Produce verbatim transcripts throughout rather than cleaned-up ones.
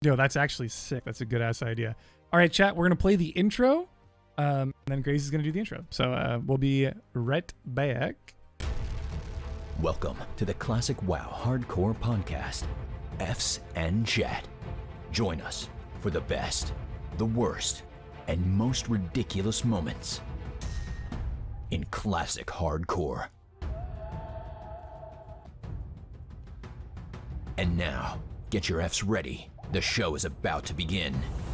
Yo, that's actually sick. That's a good ass idea. All right, chat. We're gonna play the intro, um, and then Grace is gonna do the intro. So uh, we'll be right back. Welcome to the Classic WoW Hardcore Podcast, F's and Chat. Join us for the best, the worst, and most ridiculous moments in Classic Hardcore. And now, get your F's ready. The show is about to begin.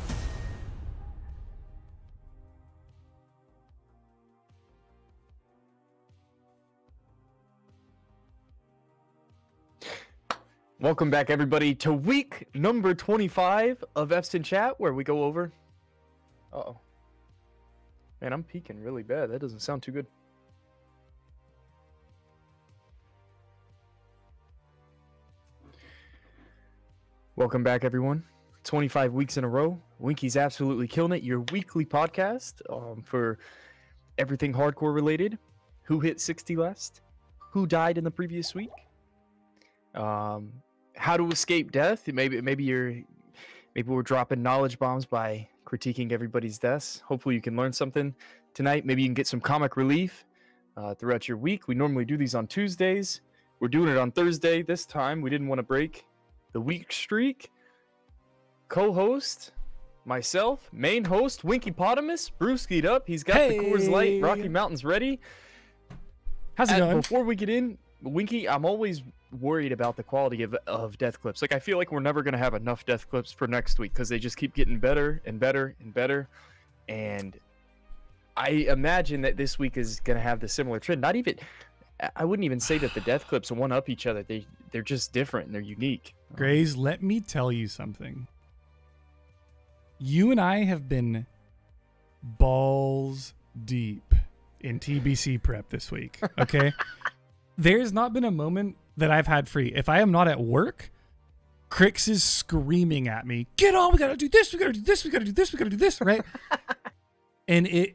Welcome back, everybody, to week number twenty-five of F's in Chat, where we go over... Uh-oh. Man, I'm peeking really bad. That doesn't sound too good. Welcome back, everyone. twenty-five weeks in a row. Winky's absolutely killing it. Your weekly podcast um, for everything hardcore related. Who hit sixty last? Who died in the previous week? Um... How to escape death. Maybe maybe you're maybe we're dropping knowledge bombs by critiquing everybody's deaths. Hopefully you can learn something tonight. Maybe you can get some comic relief uh, throughout your week. We normally do these on Tuesdays. We're doing it on Thursday this time. We didn't want to break the week streak. Co-host, myself, main host, Winky Potamus, Brewskied up. He's got Hey. the Coors Light Rocky Mountains ready. How's it And going? before we get in, Winky, I'm always worried about the quality of, of death clips. Like, I feel like we're never going to have enough death clips for next week because they just keep getting better and better and better. And I imagine that this week is going to have the similar trend. Not even, I wouldn't even say that the death clips one up each other. They, they're just different and they're unique. Graze, let me tell you something. You and I have been balls deep in T B C prep this week, okay? There's not been a moment that I've had free. If I am not at work, Crix is screaming at me, get on, we gotta do this, we gotta do this, we gotta do this, we gotta do this, right? And it,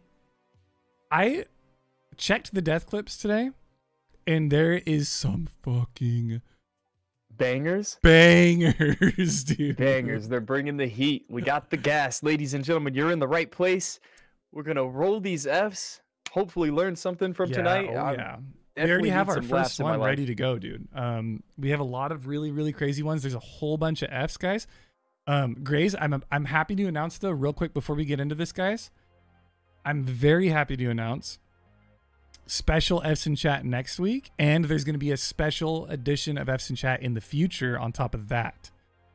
I checked the death clips today, and there is some fucking Bangers? bangers, dude. Bangers. They're bringing the heat. We got the gas. Ladies and gentlemen, you're in the right place. We're going to roll these Fs, hopefully learn something from Yeah, tonight. oh, I'm- yeah. We definitely already have need our some laughs first in my one life. ready to go, dude. Um, we have a lot of really, really crazy ones. There's a whole bunch of Fs, guys. Um, Graze, I'm I'm happy to announce though, real quick before we get into this, guys. I'm very happy to announce special F's in Chat next week, and there's going to be a special edition of F's in Chat in the future on top of that.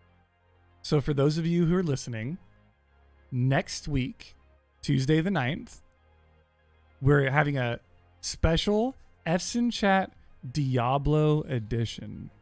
So for those of you who are listening, next week, Tuesday the ninth, we're having a special F's in Chat Diablo edition.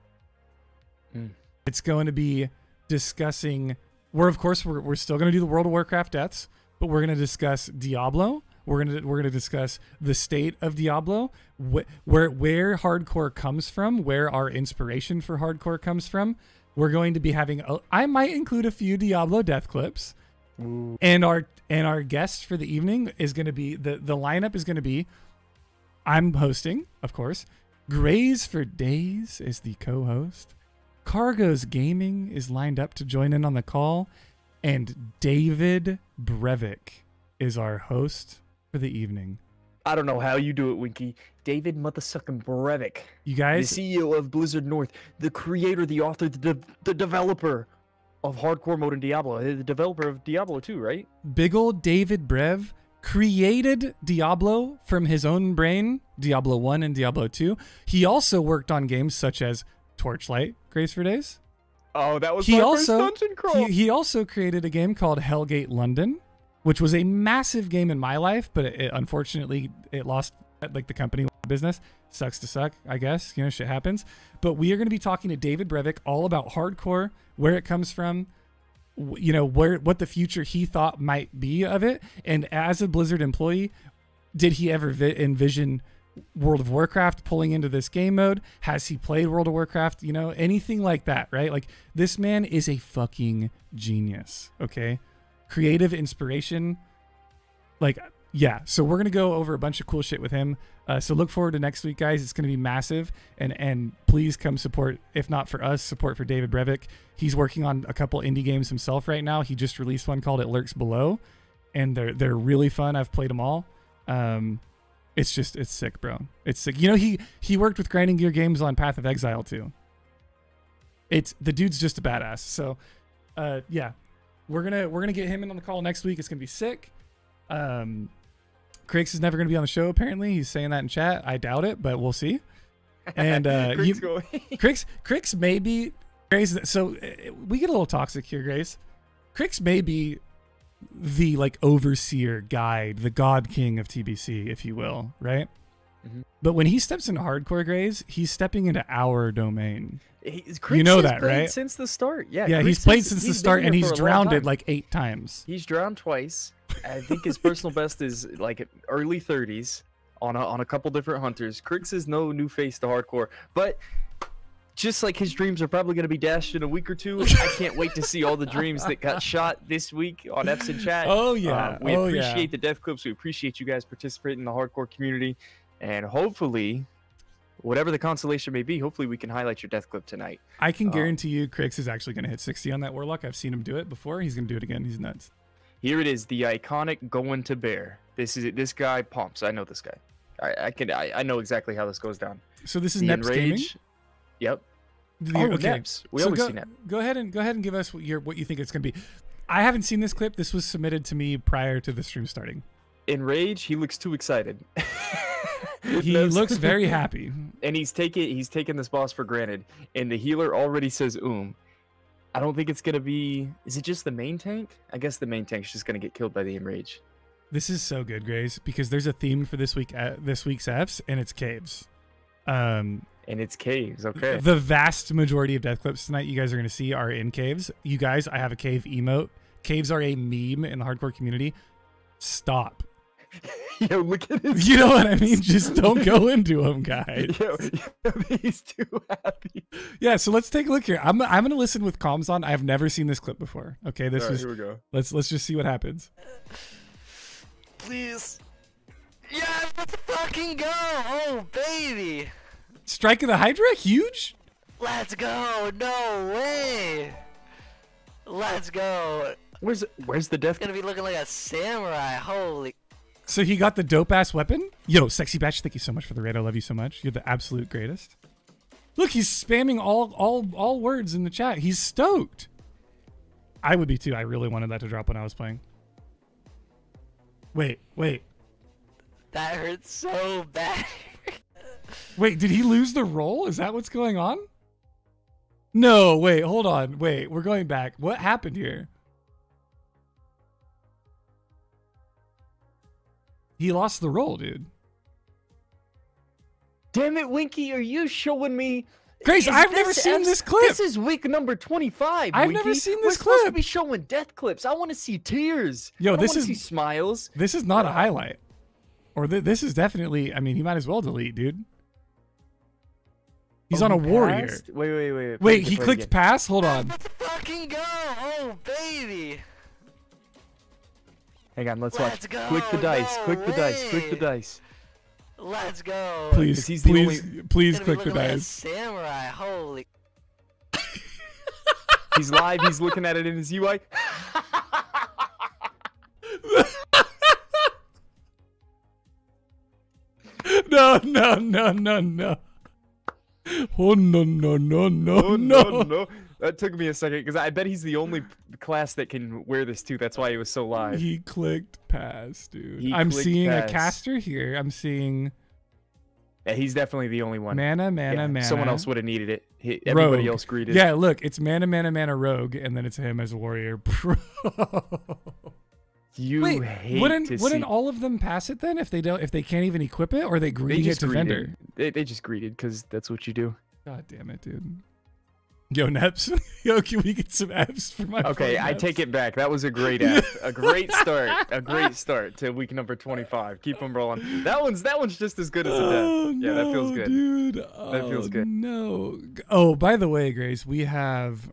Mm. It's going to be discussing, we're of course we're, we're still going to do the World of Warcraft deaths, but we're going to discuss Diablo. We're going to we're going to discuss the state of Diablo, wh- where where hardcore comes from, where our inspiration for hardcore comes from. We're going to be having a, I might include a few Diablo death clips. Ooh. And our and our guest for the evening is going to be, the the lineup is going to be, I'm hosting, of course. Graze for Days is the co-host. Cargo's Gaming is lined up to join in on the call. And David Brevik is our host for the evening. I don't know how you do it, Winky. David motherfucking Brevik, You the guys, C E O of Blizzard North, the creator, the author, the, de- the developer of hardcore mode in Diablo, the developer of Diablo two, right? big old David Brev created Diablo from his own brain, Diablo one and Diablo two. He also worked on games such as Torchlight, Grace for Days. Oh, that was He my also first dungeon crawl. he, he also created a game called Hellgate London, which was a massive game in my life, but it, it, unfortunately it lost like the company business. Sucks to suck, I guess. You know, shit happens. But we are going to be talking to David Brevik all about hardcore, where it comes from, w- you know, where what the future he thought might be of it, and as a Blizzard employee, did he ever vi- envision World of Warcraft pulling into this game mode? Has he played World of Warcraft? You know, anything like that, right? Like, this man is a fucking genius, okay? Creative inspiration. Like, yeah, so we're gonna go over a bunch of cool shit with him. Uh, so look forward to next week, guys. It's gonna be massive, and and please come support. If not for us, support for David Brevik. He's working on a couple indie games himself right now. He just released one called It Lurks Below, and they're they're really fun. I've played them all. Um, it's just it's sick, bro. It's sick. You know, he he worked with Grinding Gear Games on Path of Exile too. It's the dude's just a badass. So, uh, yeah, we're gonna we're gonna get him in on the call next week. It's gonna be sick. Um. Crix is never going to be on the show, apparently. He's saying that in chat. I doubt it, but we'll see. And uh, Crix, you, go. Crix, Crix may be... Grace, so uh, we get a little toxic here, Grace. Crix may be the like overseer guide, the god king of T B C, if you will, right? Mm-hmm. But when he steps into hardcore, Grace, he's stepping into our domain. He, you know has that, played right? Since the start. Yeah, Yeah, Crix he's played has- since the he's been start, and here he's for a long drowned time. it like eight times. He's drowned twice. I think his personal best is like early thirties on a, on a couple different hunters. Crix is no new face to hardcore, but just like his dreams are probably going to be dashed in a week or two, I can't wait to see all the dreams that got shot this week on F's in chat. Oh, yeah. Uh, we Oh, yeah. appreciate the death clips. We appreciate you guys participating in the hardcore community, and hopefully, whatever the consolation may be, hopefully we can highlight your death clip tonight. I can Um, guarantee you Crix is actually going to hit sixty on that Warlock. I've seen him do it before. He's going to do it again. He's nuts. Here it is, the iconic Going to Bear. This is it. This guy pumps. I know this guy. I, I can. I, I know exactly how this goes down. So this is The Neps Gaming? Enrage. Yep. The- Oh, okay. Neps. We So always go, see Nep. go ahead and go ahead and give us what your what you think it's going to be. I haven't seen this clip. This was submitted to me prior to the stream starting. Enrage. He looks too excited. He Neps- looks very happy. and he's taking he's taking this boss for granted. And the healer already says "um." I don't think it's gonna be. Is it just the main tank? I guess the main tank's just gonna get killed by the Enrage. This is so good, Grace, because there's a theme for this week uh, this week's Fs, and it's caves. Um, And it's caves. Okay. The vast majority of death clips tonight you guys are going to see are in caves. You guys, I have a cave emote. Caves are a meme in the hardcore community. Stop. Yo, look at his. You know what I mean? Just don't go into them, guys. Yo, yo, he's too happy. Yeah, so let's take a look here. I'm I'm going to listen with comms on. I've never seen this clip before. Okay, this All right, was here we go. let's let's just see what happens. Please. Yes, let's fucking go! Oh, baby! Strike of the Hydra, huge. Let's go! No way! Let's go! Where's where's the death? It's gonna be looking like a samurai. Holy. So he got the dope ass weapon. Yo, Sexy Batch, thank you so much for the raid. I love you so much. You're the absolute greatest. Look, he's spamming all all all words in the chat. He's stoked. I would be too. I really wanted that to drop when I was playing. Wait, wait, That hurts so bad. wait. Did he lose the roll? Is that what's going on? No, wait, hold on. Wait, we're going back. What happened here? He lost the roll, dude. Damn it, Winky! Are you showing me? Grace, Is I've never seen F's- this clip. This is week number twenty-five. I've Winky. never seen We're this supposed to clip. be showing death clips. I want to see tears. Yo, I don't this wanna is- see smiles. This is not a highlight. Or th- this is definitely, I mean, he might as well delete, dude. He's Oh, on a he warrior. passed? Wait, wait, wait. wait. Play Wait, it he again, play it clicked again. pass? Hold on. Let's fucking go! Oh, baby! Hang on, let's Let's watch. go, Click the dice. no Click the dice. Click the way. dice. Let's go! Please, he's the please, please It's gonna click be the looking like a dice. samurai. Holy. He's live. He's looking at it in his U I. No, no, no, no, no. Oh, no, no, no, no, Oh, no. no, no. That took me a second because I bet he's the only class that can wear this too. That's why he was so live. He clicked pass, dude. He I'm clicked seeing pass. a caster here. I'm seeing Yeah, he's definitely the only one. mana, mana, Yeah, mana. Someone else would have needed it. He, everybody Rogue. else greeted. Yeah, look, it's mana, mana, mana, rogue, and then it's him as a warrior. Bro. You Wait, hate wouldn't to wouldn't see. all of them pass it then if they don't if they can't even equip it, or are they They greeting it just to greeted. vendor? They, they just greeted because that's what you do. God damn it, dude. Yo, Neps. Yo, can we get some Fs for my Okay, boy I Neps? take it back. That was a great app. A great start. A great start to week number twenty-five. Keep them rolling. That one's that one's just as good as a death. Oh, Yeah, that feels no, good. Dude. That feels Oh, good. No. Oh, by the way, Grace, we have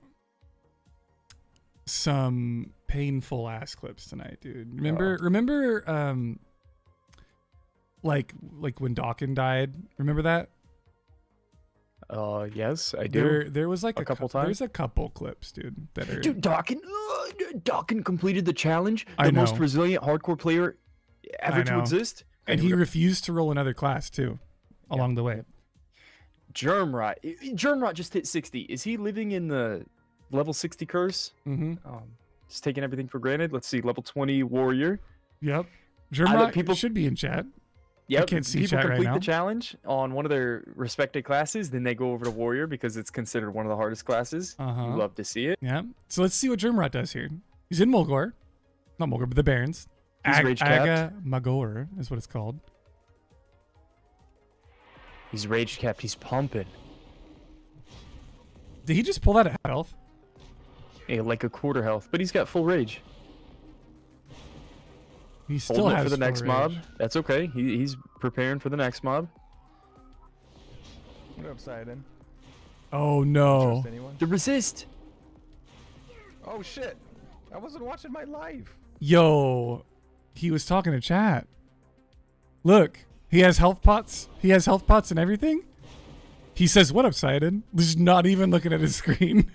some painful ass clips tonight, dude. Remember Oh. remember um like like when Dawkins died. Remember that? Uh, yes, I do. There there was like A a, couple cou- times? There's a couple clips, dude. That are Dude, Dawkins, uh, Dawkins completed the challenge. I The most know. resilient hardcore player ever I to know. exist. and he refused to roll another class too, along the way. Germrot. Germrot just hit sixty. Is he living in the level sixty curse? Mm-hmm. Um, just taking everything for granted. Let's see, level twenty warrior. Yep. I bet Germrock people- should be in chat. Yep. can't see people chat right complete now. the challenge on one of their respected classes, then they go over to warrior because it's considered one of the hardest classes. Uh-huh. You love to see it. Yeah. So let's see what Germrot does here. He's in Mulgore. Not Mulgore, but the Barrens. He's rage capped. Aga Magor is what it's called. He's rage capped. He's pumping. Did he just pull that at health? Yeah, like a quarter health, but he's got full rage. He still Holding it has for the full next rage. mob. That's okay. He, he's preparing for the next mob. What up, Sidon? Oh no. Trust anyone? The resist. Oh shit! I wasn't watching my live. Yo, he was talking to chat. Look, he has health pots. He has health pots and everything. He says, "What up, Sidon?" Just not even looking at his screen.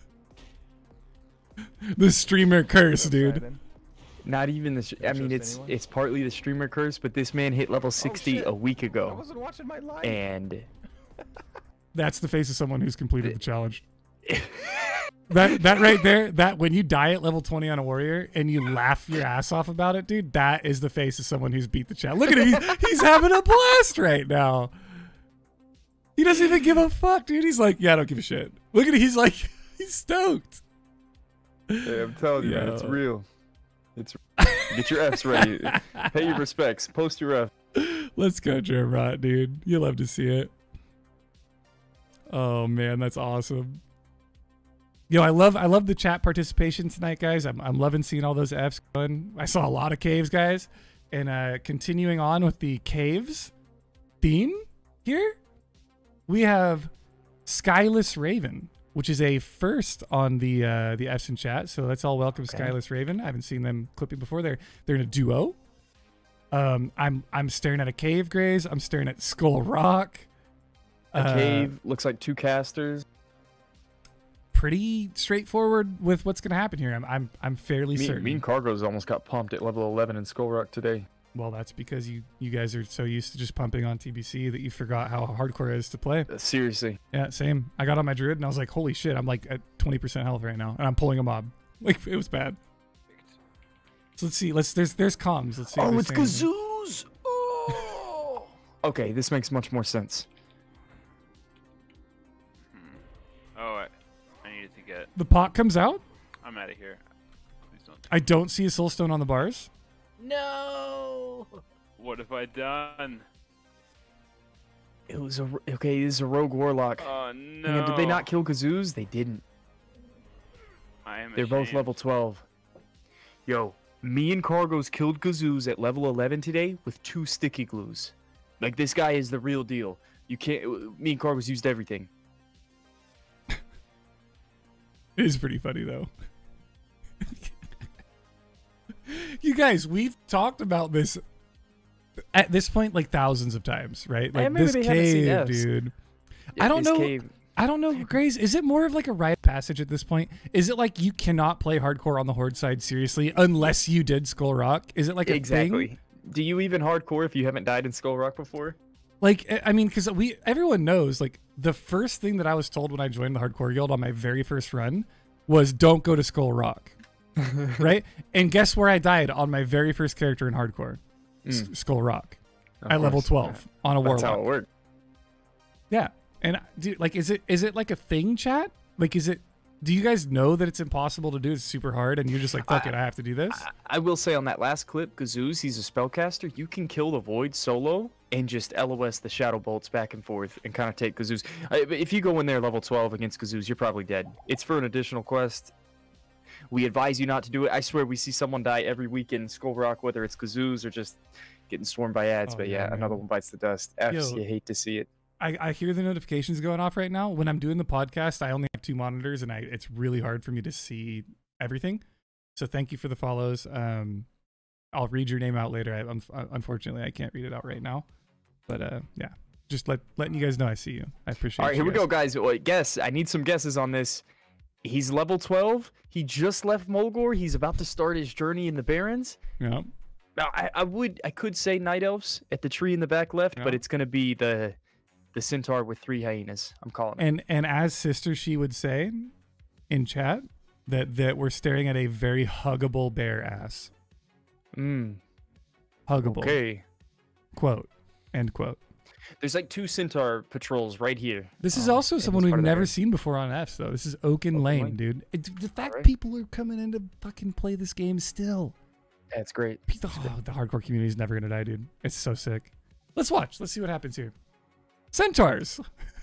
The streamer curse, What up, dude. Sidon? Not even the. I mean, trust it's anyone? it's partly the streamer curse, but this man hit level sixty shit. a week I ago, wasn't watching my live. and That's the face of someone who's completed the challenge. That that right there, that when you die at level twenty on a warrior and you laugh your ass off about it, dude, that is the face of someone who's beat the challenge. Look at him. He's, he's having a blast right now. He doesn't even give a fuck, dude. He's like, yeah, I don't give a shit. Look at him. He's like, he's stoked. yeah, I'm telling you, man, it's Yo. real. It's get your F's ready. Pay your respects. Post your F. Let's go, Germrot, dude. You love to see it. Oh man, that's awesome. Yo, I love I love the chat participation tonight, guys. I'm I'm loving seeing all those Fs going. I saw a lot of caves, guys. And uh continuing on with the caves theme here, we have Skyless Raven, which is a first on the uh the Fs in chat. So let's all welcome Okay. Skyless Raven. I haven't seen them clipping before. They're they're in a duo. Um I'm I'm staring at a cave, Grays. I'm staring at Skull Rock. A Uh, cave looks like two casters. Pretty straightforward with what's going to happen here. I'm I'm I'm fairly Me, certain. me and Cargos almost got pumped at level eleven in Skull Rock today. Well, that's because you you guys are so used to just pumping on T B C that you forgot how hardcore it is to play. Uh, Seriously. Yeah, same. I got on my druid and I was like, holy shit, I'm like at twenty percent health right now, and I'm pulling a mob. Like it was bad. So let's see. Let's there's there's comms. Let's see. what Oh, they're it's saying. Gazoos! Oh. Okay, this makes much more sense. Oh, I, I needed to get. The pot comes out. I'm out of here. Please don't. I don't see a soulstone on the bars. No. What have I done? It was a okay. This is a rogue warlock. Oh no! Hang on, did they not kill Gazoos? They didn't. I am. They're both ashamed. level twelve. Yo, me and Cargos killed Gazoos at level eleven today with two sticky glues. Like this guy is the real deal. You can't. Me and Cargos used everything. It is pretty funny though. You guys, we've talked about this at this point like thousands of times, right? Like maybe this they haven't seen cave, Fs. dude. Yeah, I don't this know. cave- I don't know, Grace. Is it more of like a rite of passage at this point? Is it like you cannot play hardcore on the Horde side seriously unless you did Skull Rock? Is it like a exactly. thing? Do you even hardcore if you haven't died in Skull Rock before? Like, I- I mean, because we everyone knows like the first thing that I was told when I joined the Hardcore Guild on my very first run was don't go to Skull Rock, right? And guess where I died on my very first character in Hardcore? S- Mm. Skull Rock Of at level course. twelve on a That's how warlock. it worked. Yeah, and uh, dude, like, is it is it like a thing, chat? Like, is it? Do you guys know that it's impossible to do? It's super hard, and you're just like, fuck I- it, I have to do this. I, I will say on that last clip, Gazoos, he's a spellcaster. You can kill the Void solo and just L O S the Shadow Bolts back and forth and kind of take Gazoos. I, but if you go in there level twelve against Gazoos, you're probably dead. It's for an additional quest. We advise you not to do it. I swear we see someone die every week in Skull Rock, whether it's Gazoos or just getting swarmed by ads. Oh, but yeah, yeah, another man. one bites the dust. F's, Yo. you hate to see it. I, I hear the notifications going off right now. When I'm doing the podcast, I only have two monitors, and I it's really hard for me to see everything. So thank you for the follows. Um, I'll read your name out later. I, un- unfortunately, I can't read it out right now. But uh, yeah, just let letting you guys know I see you. I appreciate. All right, you here we guys. go, guys. Wait, guess. I need some guesses on this. He's level twelve. He just left Mulgore. He's about to start his journey in the Barrens. Yeah. Now, I, I would, I could say Night Elves at the tree in the back left, but Yeah. it's gonna be the, the centaur with three hyenas. I'm calling it. And and as sister, she would say, in chat, that that we're staring at a very huggable bear ass. Mm, Huggable. okay. Quote. End quote. There's like two centaur patrols right here. This is um, also in someone this we've part of the never Barrens. seen before on F's though. This is Oaken, Oaken Lane, Lane. dude. It, the fact Alright. people are coming in to fucking play this game still. That's great. The, oh, the hardcore community is never gonna die, dude. It's so sick. Let's watch. Let's see what happens here. Centaurs.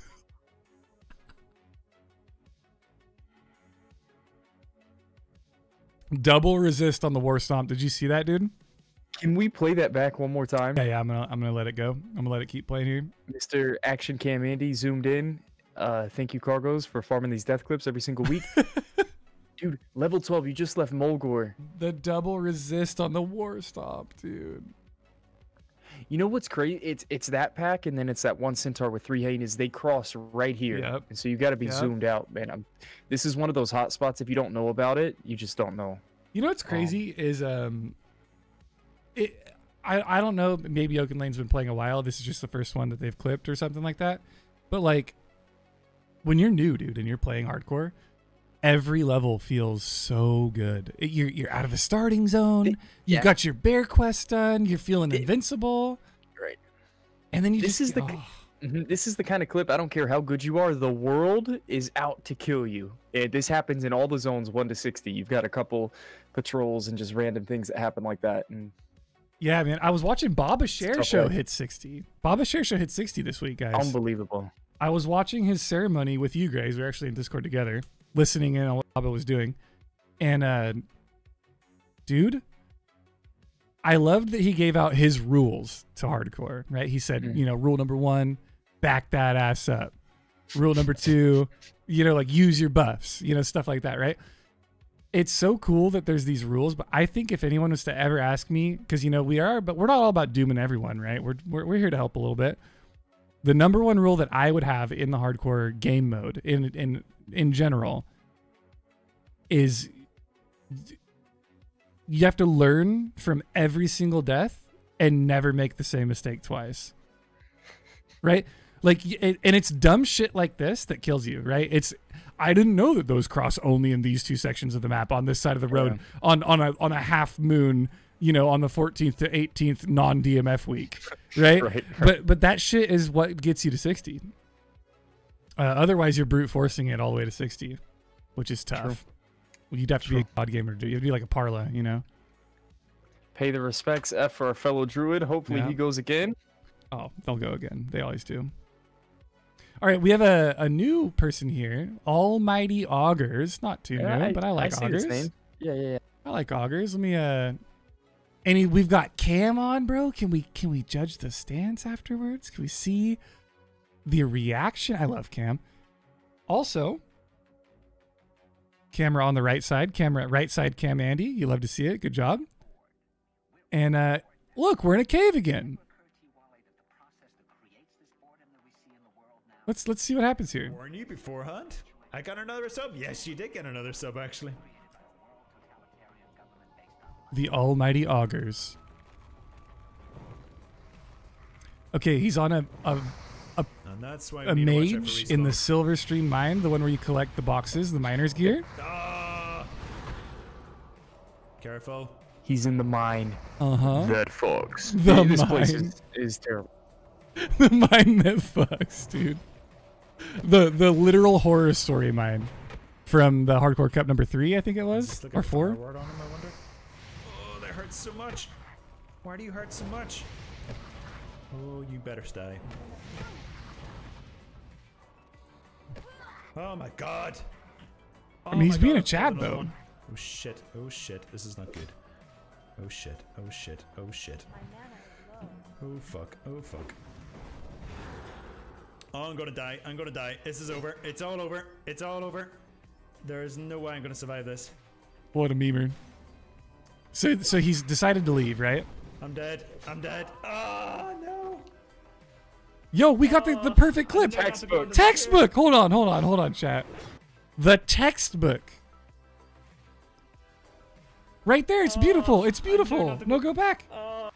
Double resist on the war stomp. Did you see that, dude? Can we play that back one more time? Yeah, yeah. I'm gonna I'm gonna let it go. I'm gonna let it keep playing here. Mister Action Cam Andy zoomed in. Uh, thank you, Cargos, for farming these death clips every single week. Dude, level twelve, you just left Mulgore. The double resist on the war stomp, dude. You know what's crazy? It's it's that pack, and then it's that one centaur with three hyenas. They cross right here, Yep. and so you got to be Yep. zoomed out, man. I'm, this is one of those hot spots. If you don't know about it, you just don't know. You know what's crazy is um, it. I I don't know. Maybe Oaken Lane's been playing a while. This is just the first one that they've clipped or something like that. But like, when you're new, dude, and you're playing hardcore, every level feels so good. It- You're you're out of the starting zone. You've yeah. got your bear quest done. You're feeling It- invincible. Right. And then you This just is the oh. k- Mhm, This is the kind of clip. I don't care how good you are. The world is out to kill you. Eh, this happens in all the zones, one to sixty. You've got a couple patrols and just random things that happen like that. And Yeah, man. I was watching Baba Share tough Show life. hit sixty. Baba Share Show hit sixty this week, guys. unbelievable. I was watching his ceremony with you guys. We were actually in Discord together, listening in on what Baba was doing. And, uh, dude, I loved that he gave out his rules to hardcore, right? He said, Mhm. you know, rule number one, back that ass up. Rule number two, you know, like use your buffs, you know, stuff like that, right? It's so cool that there's these rules, but I think if anyone was to ever ask me, because, you know, we are, but we're not all about dooming everyone, right? We're, we're, we're here to help a little bit. The number one rule that I would have in the hardcore game mode in in in general is you have to learn from every single death and never make the same mistake twice. Right? Like it, and it's dumb shit like this that kills you, right? It's I didn't know that those cross only in these two sections of the map on this side of the road on on a on a half moon, you know, on the fourteenth to eighteenth non-D M F week, right? Right. But but that shit is what gets you to sixty. Uh, otherwise, you're brute forcing it all the way to sixty, which is tough. Well, you'd have to be a god gamer, dude. You'd be like a Parla, you know. Pay the respects, F for our fellow druid. Hopefully Yeah. he goes again. Oh, they'll go again. They always do. All right, we have a, a new person here, Almighty Augers. Not too new, but I like see Augers. this name. Yeah, yeah, yeah. I like Augers. Let me uh any we've got Cam on, bro. Can we can we judge the stance afterwards? Can we see the reaction? I love Cam. Also, camera on the right side, camera right side Cam Andy. You love to see it. Good job. And uh look, we're in a cave again. Let's let's see what happens here. Warn you beforehand. I got another sub. Yes, you did get another sub, actually. The Almighty Augers. Okay, he's on a a, a, And that's why a we need to watch out for mage in the respawn. Silver Stream mine, the one where you collect the boxes, the miner's gear. Ah! Careful. He's in the mine. Uh-huh. That fox. The this place mine. is, is terrible. The mine that fucks, dude. The the literal horror story mine from the Hardcore Cup number three, I think it was, Just look or at the four. word on him, I wonder. Oh, that hurts so much. Why do you hurt so much? Oh, you better stay. Oh my god. I mean, Oh he's my being God, a Chad, another though. one. Oh shit. Oh shit. This is not good. Oh shit. Oh shit. Oh shit. Oh fuck. Oh fuck. Oh, I'm gonna die. I'm gonna die. This is over. It's all over. It's all over. There is no way I'm gonna survive this. What a memer. So so he's decided to leave, right? I'm dead. I'm dead. Ah, no. Yo, we got the, the perfect clip. Textbook. Textbook. Hold on, hold on, hold on, chat. The textbook. Right there. It's beautiful. It's beautiful. No, go back.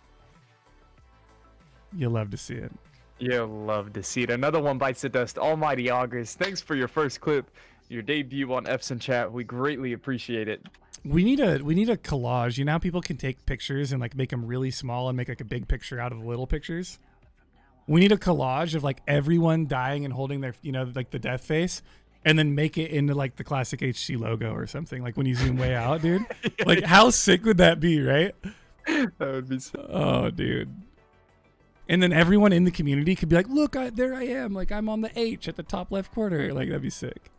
You'll love to see it. You'll love to see it. Another one bites the dust. Almighty August, thanks for your first clip, your debut on F's and Chat. We greatly appreciate it. We need a we need a collage. You know how people can take pictures and like make them really small and make like a big picture out of the little pictures? We need a collage of like everyone dying and holding their, you know, like the death face, and then make it into like the classic H C logo or something. Like when you zoom way out, dude. Like how sick would that be, right? That would be so. Oh, dude. And then everyone in the community could be like, look, I, there I am. Like I'm on the H at the top left corner. Like that'd be sick.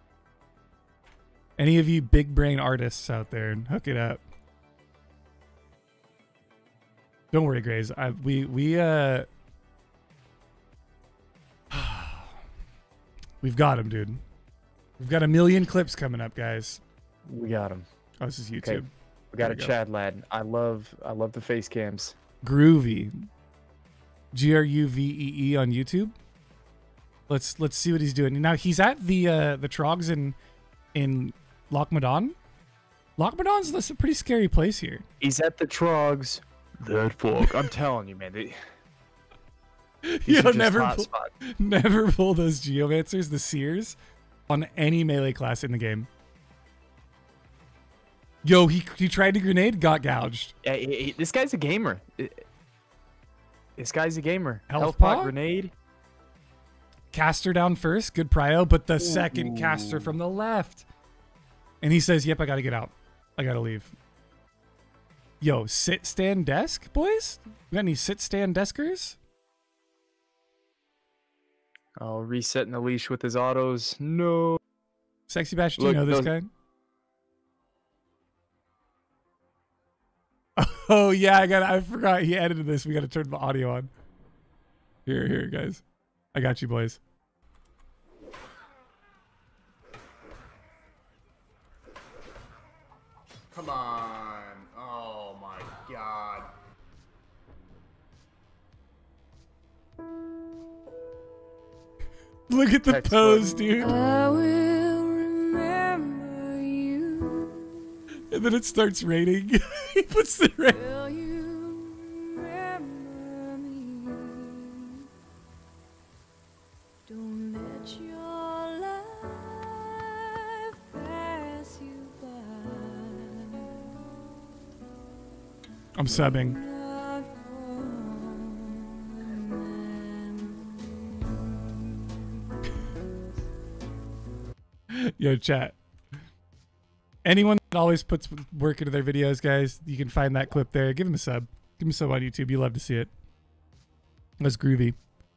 Any of you big brain artists out there, hook it up. Don't worry, Grays. I, we we uh we've got him, dude. We've got a million clips coming up, guys. We got him. Oh, this is YouTube. Okay. We got There a we go. Chad lad. I love I love the face cams. Groovy. G R U V E E on YouTube. Let's let's see what he's doing. Now he's at the uh the Trogs in in Lochmadon. Lochmadon's a pretty scary place here. He's at the Trogs. That fuck. I'm telling you, man. They, these You are just never hot pull, spots. never pull those Geomancers, the Seers, on any melee class in the game. Yo, he he tried to grenade, got gouged. Yeah, he- he- this guy's a gamer. This guy's a gamer. Health Health pot pot? grenade. Caster down first, good prio, but the second caster from the left. And he says, yep, I gotta get out. I gotta leave. Yo, sit, stand, desk, boys? We got any sit, stand, deskers? Oh, resetting the leash with his autos. No. Sexy Bash, do you Look, know this those- guy? Oh, yeah, I got. I forgot he edited this. We gotta turn the audio on. Here, here, guys. I got you, boys. Come on. Oh my god. Look at the Textbook. pose, dude. I will remember you. And then it starts raining. He puts the rain. Will you remember me? Don't let your life pass you by. I'm subbing. Not for memories. Yo, chat. Anyone that always puts work into their videos, guys, you can find that clip there. Give him a sub. Give him a sub on YouTube. You love to see it. That's groovy.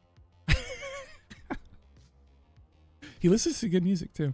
He listens to good music too.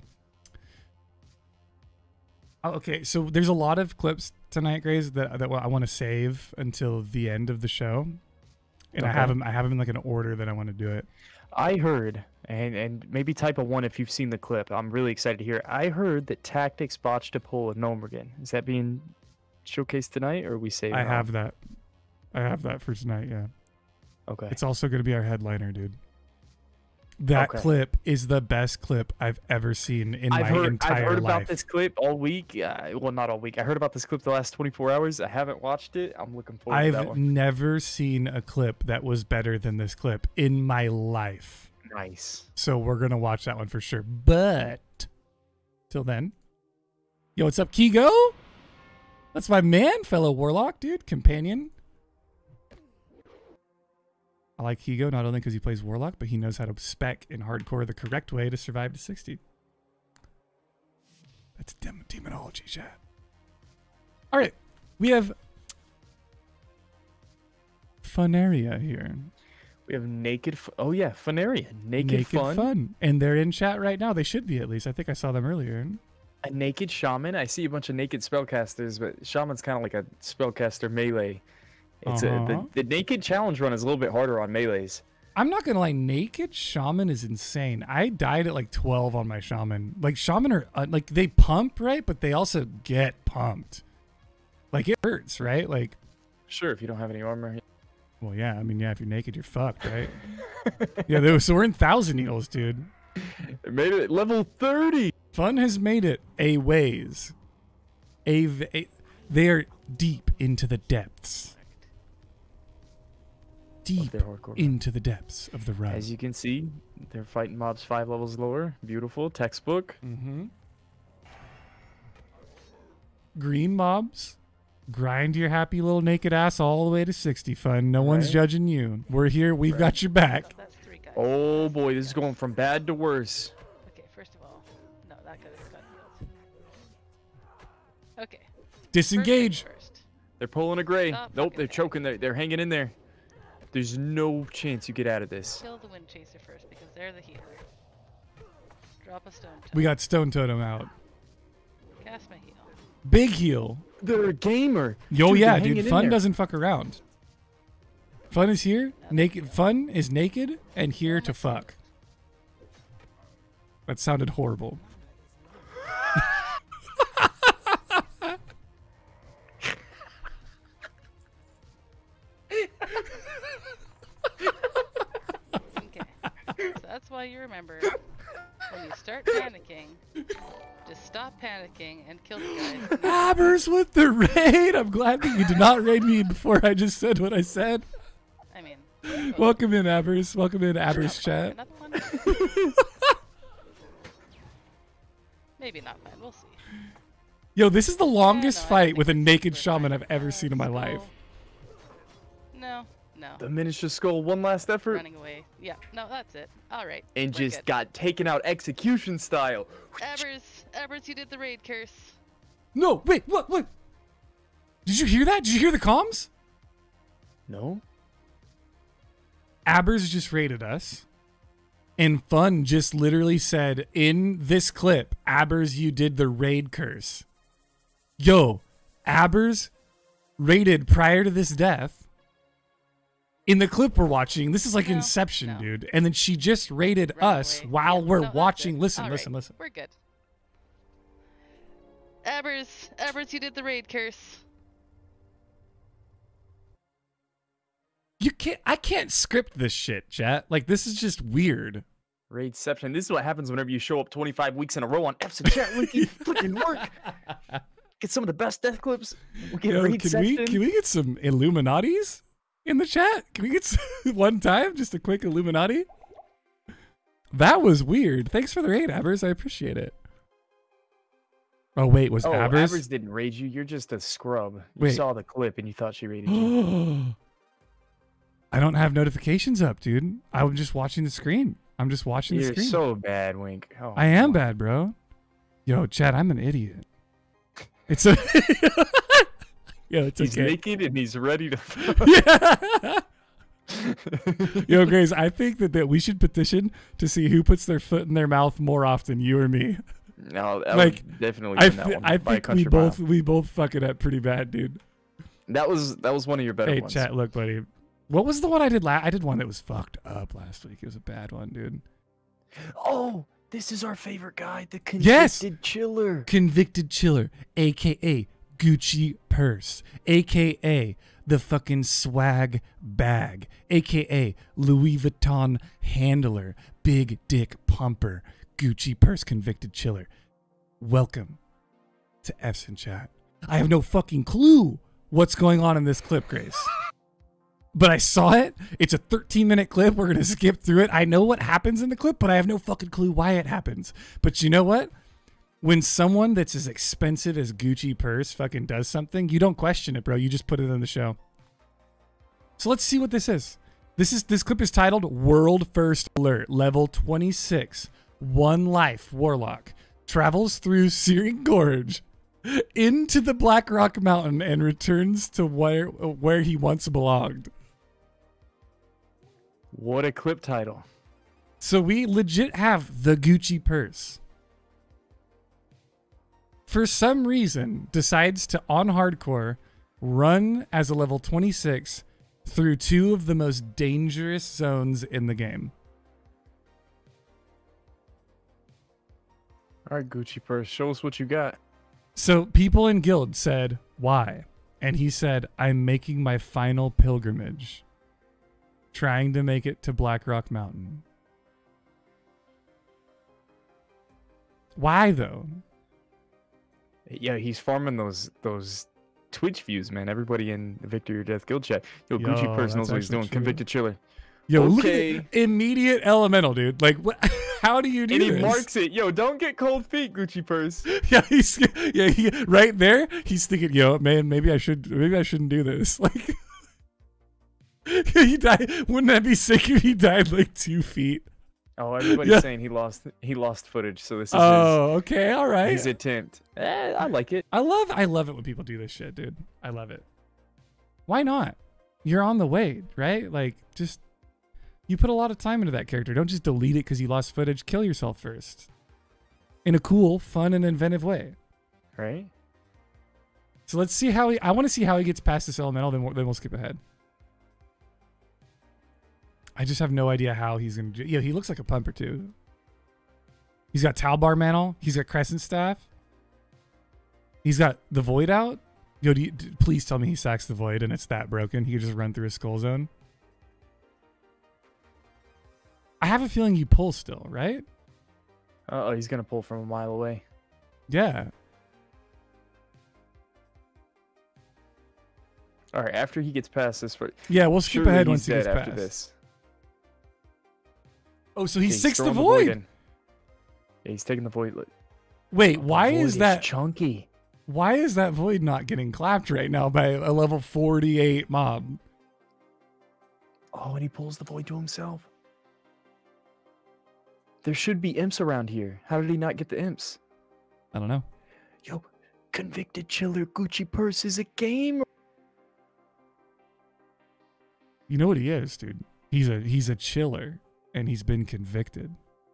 Oh, okay, so there's a lot of clips tonight, Grace, that that I want to save until the end of the show, and I Okay. have them. I have them in like an order that I want to do it. I heard, and and maybe type a one if you've seen the clip. I'm really excited to hear it. I heard that Tactics botched a pull with Nomrigan. Is that being showcased tonight, or are we saving? I it have off? that. I have that for tonight. Yeah. Okay. It's also going to be our headliner, dude. That Okay. clip is the best clip I've ever seen in I've my heard, entire I've heard life. about this clip all week. Uh, well, not all week. I heard about this clip the last twenty-four hours. I haven't watched it. I'm looking forward to that I've one. never seen a clip that was better than this clip in my life. Nice. So we're going to watch that one for sure. But till then, yo, what's up, Kigo? That's my man, fellow Warlock, dude, companion. I like Kigo not only because he plays Warlock, but he knows how to spec in hardcore the correct way to survive to sixty. That's dem- demonology, chat. All right, we have Funaria here. We have Naked. F- oh yeah, Funaria. Naked, Naked Fun. Fun, and they're in chat right now. They should be at least. I think I saw them earlier. A Naked Shaman. I see a bunch of Naked Spellcasters, but Shaman's kind of like a Spellcaster melee. It's a, Uh-huh. the, the Naked Challenge run is a little bit harder on melees. I'm not gonna lie, Naked Shaman is insane. I died at like twelve on my Shaman. Like Shaman are uh, like they pump, right? But they also get pumped. Like it hurts, right? Like, Sure, if you don't have any armor. well, yeah. I mean, yeah. If you're naked, you're fucked, right? Yeah. There was, so we're in thousand needles, dude. It made it level thirty. Fun has made it a ways. A, v- a they are deep into the depths. Deep their hardcore. into the depths of the run. As you can see, they're fighting mobs five levels lower. Beautiful textbook. Mm-hmm. Green mobs, grind your happy little naked ass all the way to sixty. Fun. No one's Right. judging you. We're here. We've got your back. That's three guys. Oh boy, this is going from bad to worse. Okay, first of all, no, that guy got healed. Okay. Disengage. First things first. They're pulling a gray. Stop Nope, fucking they're there. choking. They're, they're hanging in there. There's no chance you get out of this. Kill the wind chaser first because they're the healer. Drop a stone totem. We got Stone Totem out. Cast my heal. Big heal. They're a gamer. Yo, Dude, yeah, they're hanging dude. in Fun there. doesn't fuck around. Fun is here. Naked. Fun is naked and here to fuck. That sounded horrible. Okay. So that's why you remember when you start panicking, just stop panicking and kill the guy. Abbers with the raid. I'm glad that you did not raid me before I just said what I said. I mean, Welcome in, Abbers. Welcome in, Abbers chat. another one? Maybe not fine. We'll see. Yo, this is the longest no, I fight think with a it's naked super shaman fine. I've ever seen in my life. No, no. The miniature skull, one last effort, Running away. Yeah, no, that's it. All right. and we're just good. got taken out execution style. Abbers, Abbers, you did the raid curse. No, wait, what, what? Did you hear that? Did you hear the comms? No. Abbers just raided us. And Fun just literally said in this clip, Abbers, you did the raid curse. Yo, Abbers raided prior to this death. In the clip we're watching, this is like No, Inception, no. dude. And then she just raided Run us away. while Yeah, we're no, that's watching. it. Listen, All listen, right, listen. We're good. Abbers, Abbers, you did the raid curse. You can't. I can't script this shit, chat. Like this is just weird. Raidception. This is what happens whenever you show up twenty-five weeks in a row on F's and chat. Wiki freaking work. Get some of the best death clips. We get Yo, can we Raidception. can we get some Illuminatis in the chat? Can we get some, one time just a quick Illuminati? That was weird. Thanks for the raid, Abbers. I appreciate it. Oh wait, was Oh, Abbers? Abbers didn't raid you. You're just a scrub. You Wait. saw the clip and you thought she raided you. I don't have notifications up, dude. I'm just watching the screen. I'm just watching the You're screen. so bad, Wink. Oh, I am come on. bad, bro. Yo, Chad, I'm an idiot. It's a Yo, it's He's okay. naked and he's ready to. Yo, Grace, I think that, that we should petition to see who puts their foot in their mouth more often, you or me. No, that Like, would definitely I, win that th- one I by a think we country both mile. we both fuck it up pretty bad, dude. That was that was one of your better Hey, ones. chat, look, buddy. What was the one I did last? I did one that was fucked up last week. It was a bad one, dude. Oh, this is our favorite guy, the convicted Yes! chiller. Convicted Chiller, aka Gucci Purse, aka the fucking swag bag, aka Louis Vuitton handler, big dick pumper, Gucci Purse Convicted Chiller. Welcome to F's in chat. I have no fucking clue what's going on in this clip, Grace. But I saw it. It's a thirteen minute clip. We're going to skip through it. I know what happens in the clip, but I have no fucking clue why it happens. But you know what? When someone that's as expensive as Gucci Purse fucking does something, you don't question it, bro. You just put it in the show. So let's see what this is. This is this clip is titled World First Alert, level twenty-six. One Life Warlock travels through Searing Gorge into the Black Rock Mountain and returns to where where he once belonged. What a clip title. So we legit have the Gucci Purse. For some reason, decides to, on hardcore, run as a level twenty-six through two of the most dangerous zones in the game. All right, Gucci Purse, show us what you got. So people in Guild said, why? and he said, "I'm making my final pilgrimage, trying to make it to Black Rock Mountain." Why though? Yeah, he's farming those those Twitch views, man. Everybody in the Victory or Death Guild chat. Yo, Yo, Gucci Purse knows that's what he's actually doing. true. Convicted chiller. Yo, look Okay. at immediate elemental, dude. Like, what? How do you do And he this? marks it. Yo, don't get cold feet, Gucci Purse. Yeah, he's yeah, he, right there. He's thinking, yo, man, maybe I should, maybe I shouldn't do this. Like, he died. Wouldn't that be sick if he died like two feet? Oh, everybody's Yeah. saying he lost he lost footage, so this is Oh, okay, all his, right. his attempt. Eh, I like it. I love, I love it when people do this shit, dude. I love it. Why not? You're on the way, right? Like, just you put a lot of time into that character. Don't just delete it because you lost footage. Kill yourself first, in a cool, fun, and inventive way. Right? So let's see how he. I want to see how he gets past this elemental. Then we'll, then we'll skip ahead. I just have no idea how he's gonna do. Yeah, he looks like a pumper too. He's got Talbar Mantle. He's got Crescent Staff. He's got the Void out. Yo, do you, d- please tell me he sacks the Void and it's that broken. He could just run through a Skull Zone. I have a feeling you pull still, right? Uh oh, he's gonna pull from a mile away. Yeah. All right, after he gets past this, for Yeah, we'll skip surely ahead he's once he dead gets after past. this. Oh, so he Okay, he's sixth the throwing Void. in. Yeah, he's taking the void. Look. Wait, Oh, the why void is that? chunky? Why is that Void not getting clapped right now by a level forty-eight mob? Oh, and he pulls the void to himself. There should be imps around here. How did he not get the imps? I don't know. Yo, Convicted Chiller Gucci Purse is a game. You know what he is, dude? He's a he's a chiller, and he's been convicted.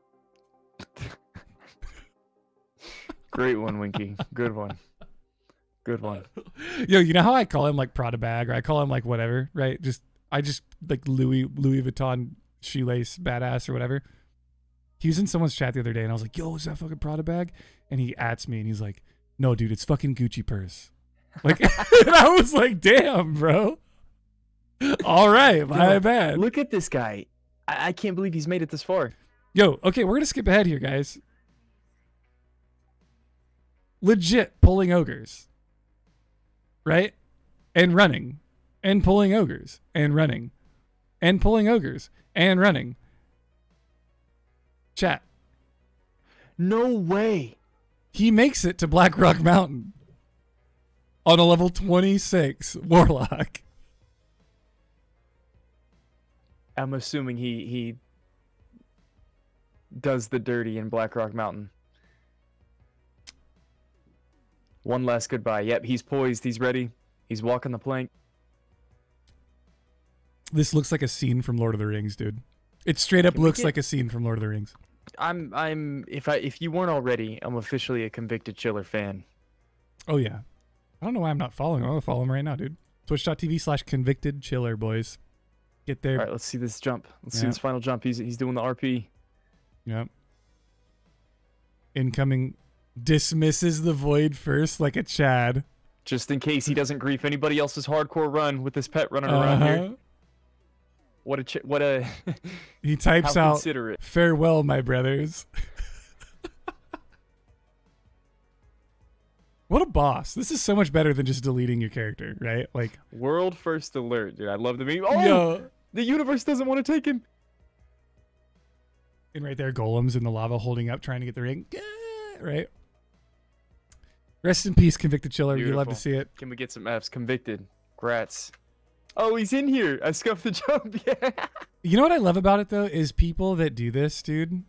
Great one, Winky. Good one. Good one. Yo, you know how I call him like Prada bag, or I call him like whatever, right? Just I just like Louis Louis Vuitton shoelace badass or whatever. He was in someone's chat the other day, and I was like, "Yo, is that fucking Prada bag?" And he adds me, and he's like, "No, dude, it's fucking Gucci purse." Like, and I was like, "Damn, bro." All right, my Yo, bad. Look at this guy. I, I can't believe he's made it this far. Yo, okay, we're gonna skip ahead here, guys. Legit pulling ogres, right? And running, and pulling ogres, and running, and pulling ogres, and running. Chat. No way. He makes it to Black Rock Mountain on a level twenty-six Warlock. I'm assuming he he does the dirty in Black Rock Mountain. One last goodbye. Yep, he's poised. He's ready. He's walking the plank. This looks like a scene from Lord of the Rings, dude. It straight up Can we looks get- like a scene from Lord of the Rings. I'm I'm if I if you weren't already, I'm officially a Convicted Chiller fan. Oh yeah. I don't know why I'm not following him. I'm gonna follow him right now, dude. Twitch.tv slash convicted chiller, boys. Get there. All right, let's see this jump. Let's see Yeah. this final jump. He's he's doing the R P. Yep. Incoming dismisses the void first like a Chad. Just in case he doesn't grief anybody else's hardcore run with this pet running around Uh-huh. here. What a ch- what a He types How out considerate. farewell, my brothers. What a boss. This is so much better than just deleting your character, right? Like, world first alert, dude. I love the meme. Oh, yo. the universe doesn't want to take him. And right there, golems in the lava holding up, trying to get the ring. Yeah, right? Rest in peace, Convicted Chiller. You love to Beautiful. see it. Can we get some F's? Convicted. Grats. Oh, he's in here. I scuffed the jump. Yeah. You know what I love about it, though, is people that do this, dude.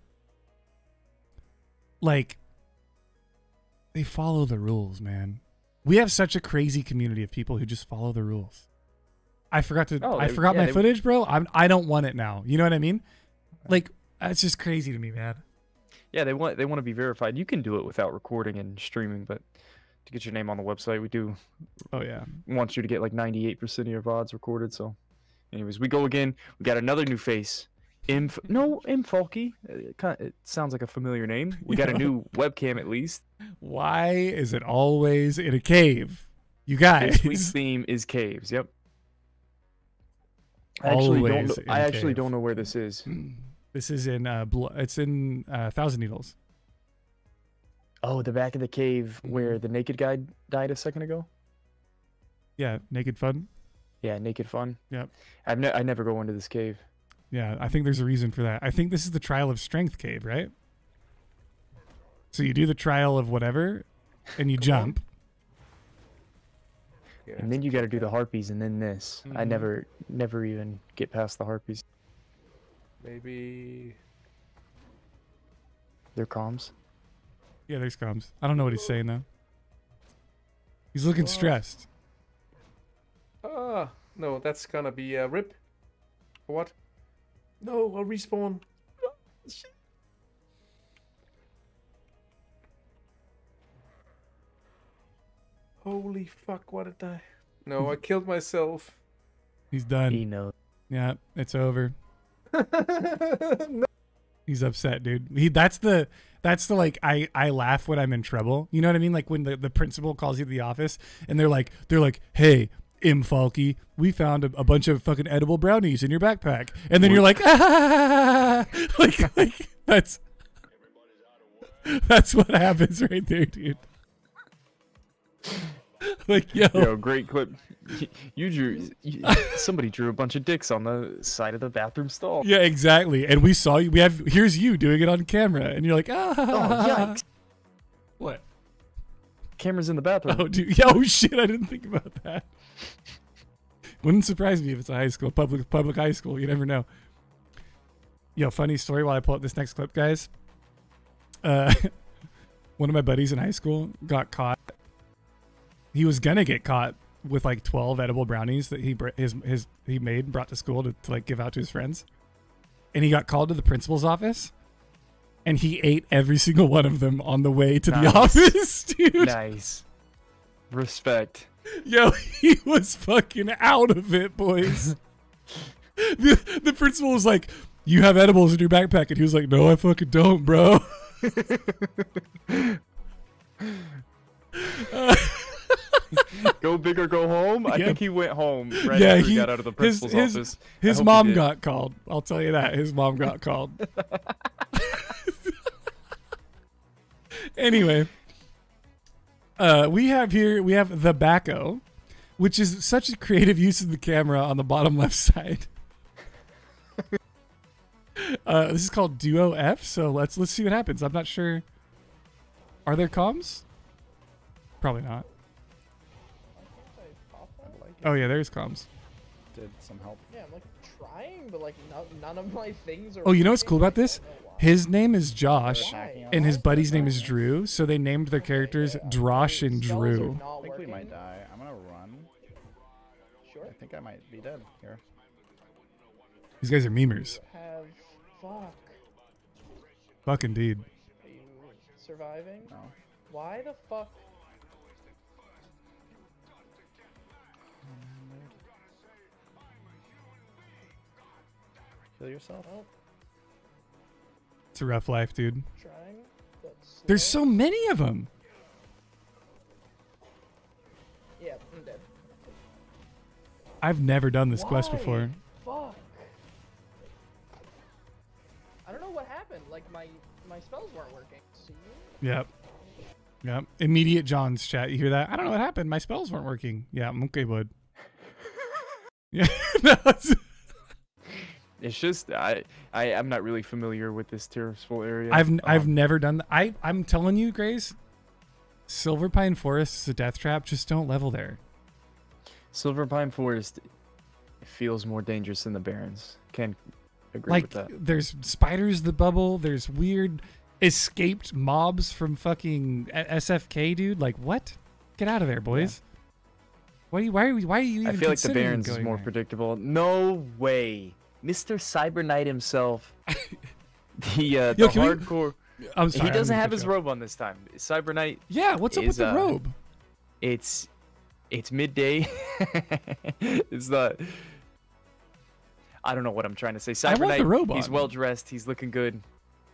Like, they follow the rules, man. We have such a crazy community of people who just follow the rules. I forgot to. Oh, I they- forgot yeah, my they- footage, bro. I'm. I don't want it now. You know what I mean? Like, that's just crazy to me, man. Yeah, they want they want to be verified. You can do it without recording and streaming, but to get your name on the website, we do Oh yeah. want you to get like ninety-eight percent of your V O Ds recorded. So, anyways, we go again. We got another new face. Inf no, Infalky. It, kind of, it sounds like a familiar name. We got a new webcam at least. Why is it always in a cave? You guys. This week's theme is caves. Yep. I actually don't. Always Know, in I actually cave. don't know where this is. This is in uh, blo- it's in uh, Thousand Needles. Oh, the back of the cave Mm-hmm. where the naked guy died a second ago. Yeah, Naked Fun. Yeah, naked fun. Yep. I've ne- I never go into this cave. Yeah, I think there's a reason for that. I think this is the Trial of Strength cave, right? So you do the trial of whatever, and you jump. And then you got to do the harpies, and then this. I Mhm. never, never even get past the harpies. Maybe. They're comms. Yeah, there's comms. I don't know what he's saying though. He's looking What? stressed. Ah, no, that's gonna be a rip. Or what? No, a respawn. Ah, shit. Holy fuck, what did I? No, I killed myself. He's done. He knows. Yeah, it's over. No. He's upset, dude. He that's the that's the like I I laugh when I'm in trouble. You know what I mean? Like when the, the principal calls you to the office and they're like they're like, "Hey, M. Falky, we found a, a bunch of fucking edible brownies in your backpack." And then you're like, ah! like like that's that's what happens right there, dude. Like, yo. Yo, great clip. You drew. You, somebody drew a bunch of dicks on the side of the bathroom stall. Yeah, exactly. And we saw you. We have here's you doing it on camera, and you're like, ah. Oh, yikes. What? Cameras in the bathroom. Oh, dude. Yeah, oh shit! I didn't think about that. Wouldn't surprise me if it's a high school, public public high school. You never know. Yo, funny story. While I pull up this next clip, guys. Uh, one of my buddies in high school got caught. He was gonna get caught with like twelve edible brownies that he br- his his he made and brought to school to, to like give out to his friends, and he got called to the principal's office, and he ate every single one of them on the way to Nice. the office, dude. Nice. Respect. Yo, he was fucking out of it, boys. the, the principal was like, "You have edibles in your backpack," and he was like, "No, I fucking don't, bro." uh, Go big or go home. I Yep. think he went home right yeah, after he, he got out of the his principal's his, office. I his hope he mom did. got called. I'll tell you that his mom got called. Anyway, uh, we have here we have the Bacco, which is such a creative use of the camera on the bottom left side. uh, this is called Duo F. So let's let's see what happens. I'm not sure. Are there comms? Probably not. Oh yeah, there's comms. Did some help. Yeah, I'm like trying, but like no, none of my things are. Oh, you know what's working. cool about this? His name is Josh, Why? and his buddy's name is Drew. So they named their characters Drosh and Spells are Drew. not I think we working. might die. I'm gonna run. Sure. I think I might be dead here. These guys are memers. Have fuck. Fuck indeed. Are you surviving? No. Why the fuck? Kill yourself. Oh, It's a rough life, dude. trying. But slow. There's so many of them. Yeah, I'm dead. I've never done this quest Why? before. Fuck. I don't know what happened. Like my my spells weren't working. See? Yep. Yep. Immediate John's chat. You hear that? I don't know what happened. My spells weren't working. Yeah, I'm okay, bud. Yeah. No, it's- It's just I I I'm not really familiar with this Terraceful area. I've I've Um, never done. Th- I I'm telling you, Grace. Silver Pine Forest is a death trap. Just don't level there. Silver Pine Forest feels more dangerous than the Barrens. Can agree Like with that. there's spiders the bubble. There's weird escaped mobs from fucking A- S F K, dude. Like what? Get out of there, boys. Why are you? Why are you? Why are you even? I feel like the considering Barrens is going more there? predictable. No way, Mister Cyber Knight himself. the uh, Yo, the can we- hardcore. I'm sorry, He I doesn't didn't have cut his you off. robe on this time. Cyber Knight. Yeah, what's up with is, the uh, robe? It's it's midday. It's the. I don't know what I'm trying to say. I Cyber want Knight. the robe He's on. well dressed. He's looking good.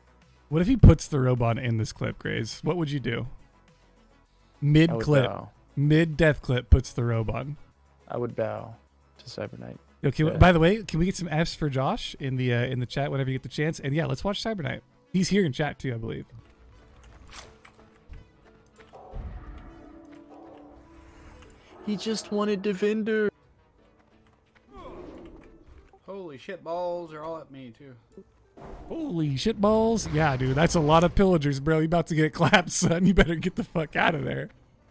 What if he puts the robe on in this clip, Grace? What would you do? Mid I would clip. bow. Mid death clip puts the robe on. I would bow to Cyber Knight. Yo, can we- Yeah. by the way, can we get some F's for Josh in the uh, in the chat whenever you get the chance? And yeah, let's watch Cyber Knight. He's here in chat too, I believe. He just wanted Defender. Holy shit, balls are all at me too. Holy shit balls. Yeah, dude, that's a lot of pillagers, bro. You about to get clapped, son. You better get the fuck out of there.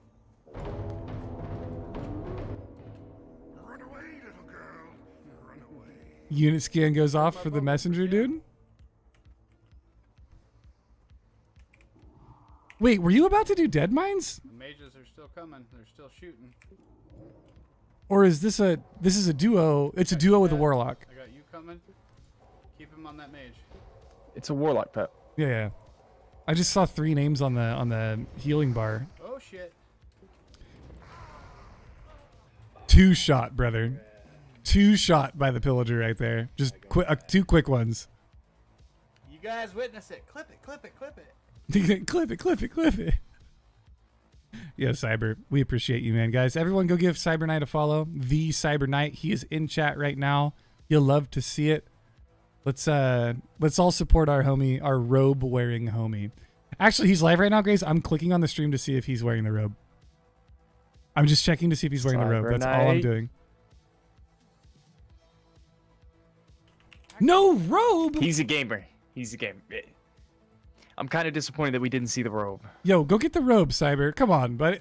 Unit scan goes off for the messenger, dude. Wait, were you about to do dead mines? The mages are still coming. They're still shooting. Or is this a this is a duo? It's a duo with a warlock. I got you coming. Keep him on that mage. It's a Warlock pet. Yeah, yeah. I just saw three names on the on the healing bar. Oh shit. Two shot, brother. Two shot by the pillager right there. Just quick, uh, two quick ones. You guys witness it. Clip it, clip it, clip it. clip it, clip it, clip it. Yeah, Cyber, we appreciate you, man. Guys, everyone go give Cyber Knight a follow. The Cyber Knight. He is in chat right now. You'll love to see it. Let's uh let's all support our homie, our robe wearing homie. Actually, he's live right now, Grace. I'm clicking on the stream to see if he's wearing the robe. I'm just checking to see if he's wearing the robe. Cyber That's all I'm Knight. doing. No robe. He's a gamer. He's a gamer. I'm kind of disappointed that we didn't see the robe. Yo, go get the robe, Cyber. Come on, buddy.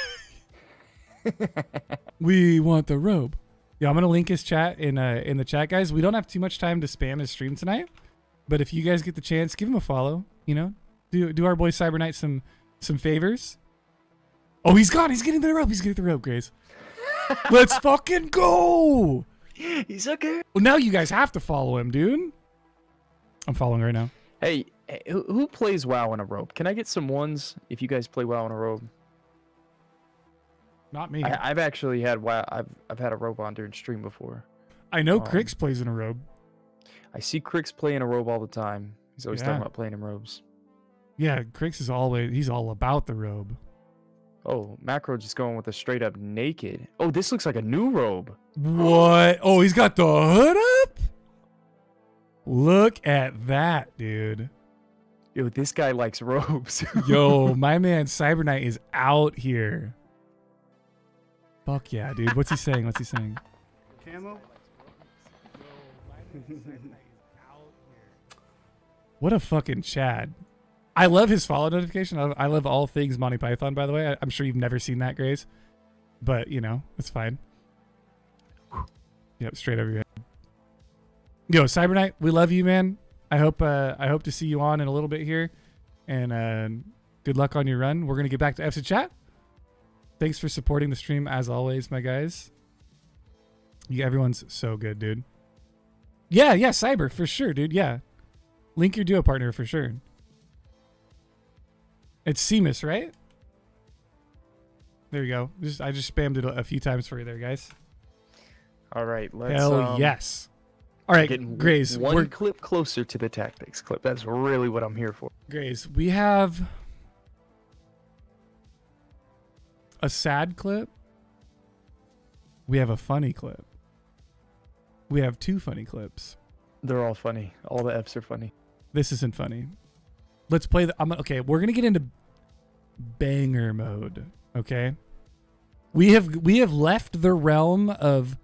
We want the robe. Yeah, I'm gonna link his chat in uh in the chat, guys. We don't have too much time to spam his stream tonight, but if you guys get the chance, give him a follow. You know, do do our boy Cyber Knight some some favors. Oh, he's gone. He's getting the robe. He's getting the robe, Grace. Let's fucking go. He's okay. Well, now you guys have to follow him, dude. I'm following right now. Hey, hey, who, who plays WoW in a robe? Can I get some ones if you guys play WoW in a robe? Not me. I, I've actually had WoW. I've I've had a robe on during stream before. I know Um, Crix plays in a robe. I see Crix play in a robe all the time. He's always Yeah. talking about playing in robes. Yeah, Crix is always he's all about the robe. Oh, Macro just going with a straight up naked. Oh, this looks like a new robe. What? Oh, he's got the hood up? Look at that, dude. Yo, this guy likes robes. Yo, my man Cyber Knight is out here. Fuck yeah, dude. What's he saying? What's he saying? Camo? What a fucking Chad. I love his follow notification. I I love all things Monty Python, by the way. I, I'm sure you've never seen that, Grace. But, you know, it's fine. Yep, straight over your head. Yo, Cyber Knight, we love you, man. I hope uh, I hope to see you on in a little bit here. And uh, good luck on your run. We're going to get back to F C chat. Thanks for supporting the stream, as always, my guys. You, everyone's so good, dude. Yeah, yeah, Cyber, for sure, dude. Yeah. Link your duo partner, for sure. It's Seamus, right? There you go. Just I just spammed it a, a few times for you there, guys. All right, let's. Hell um, yes. All right, getting Grace. One We're, clip closer to the tactics clip. That's really what I'm here for. Grace, we have a sad clip. We have a funny clip. We have two funny clips. They're all funny. All the Fs are funny. This isn't funny. Let's play the. I'm okay. We're gonna get into banger mode. Okay. We have we have left the realm of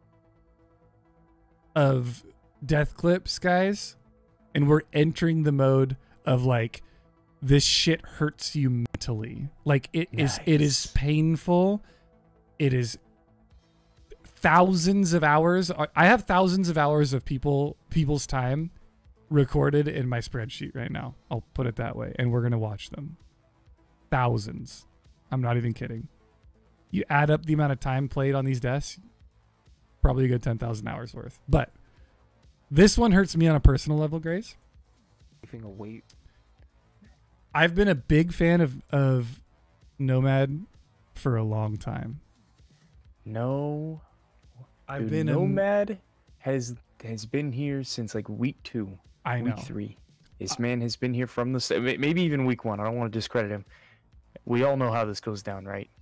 of death clips, guys, and we're entering the mode of like this shit hurts you mentally. Like it is. It is painful. It is thousands of hours. I have thousands of hours of people people's time recorded in my spreadsheet right now. I'll put it that way. And we're going to watch them. Thousands. I'm not even kidding. You add up the amount of time played on these desks, probably a good ten thousand hours worth. But this one hurts me on a personal level, Grace. Keeping a weight. I've been a big fan of, of Nomad for a long time. No. I've Dude, been a- Nomad has has been here since like week two. I know. Week three. This man has been here from the st- maybe even week one. I don't want to discredit him. We all know how this goes down, right?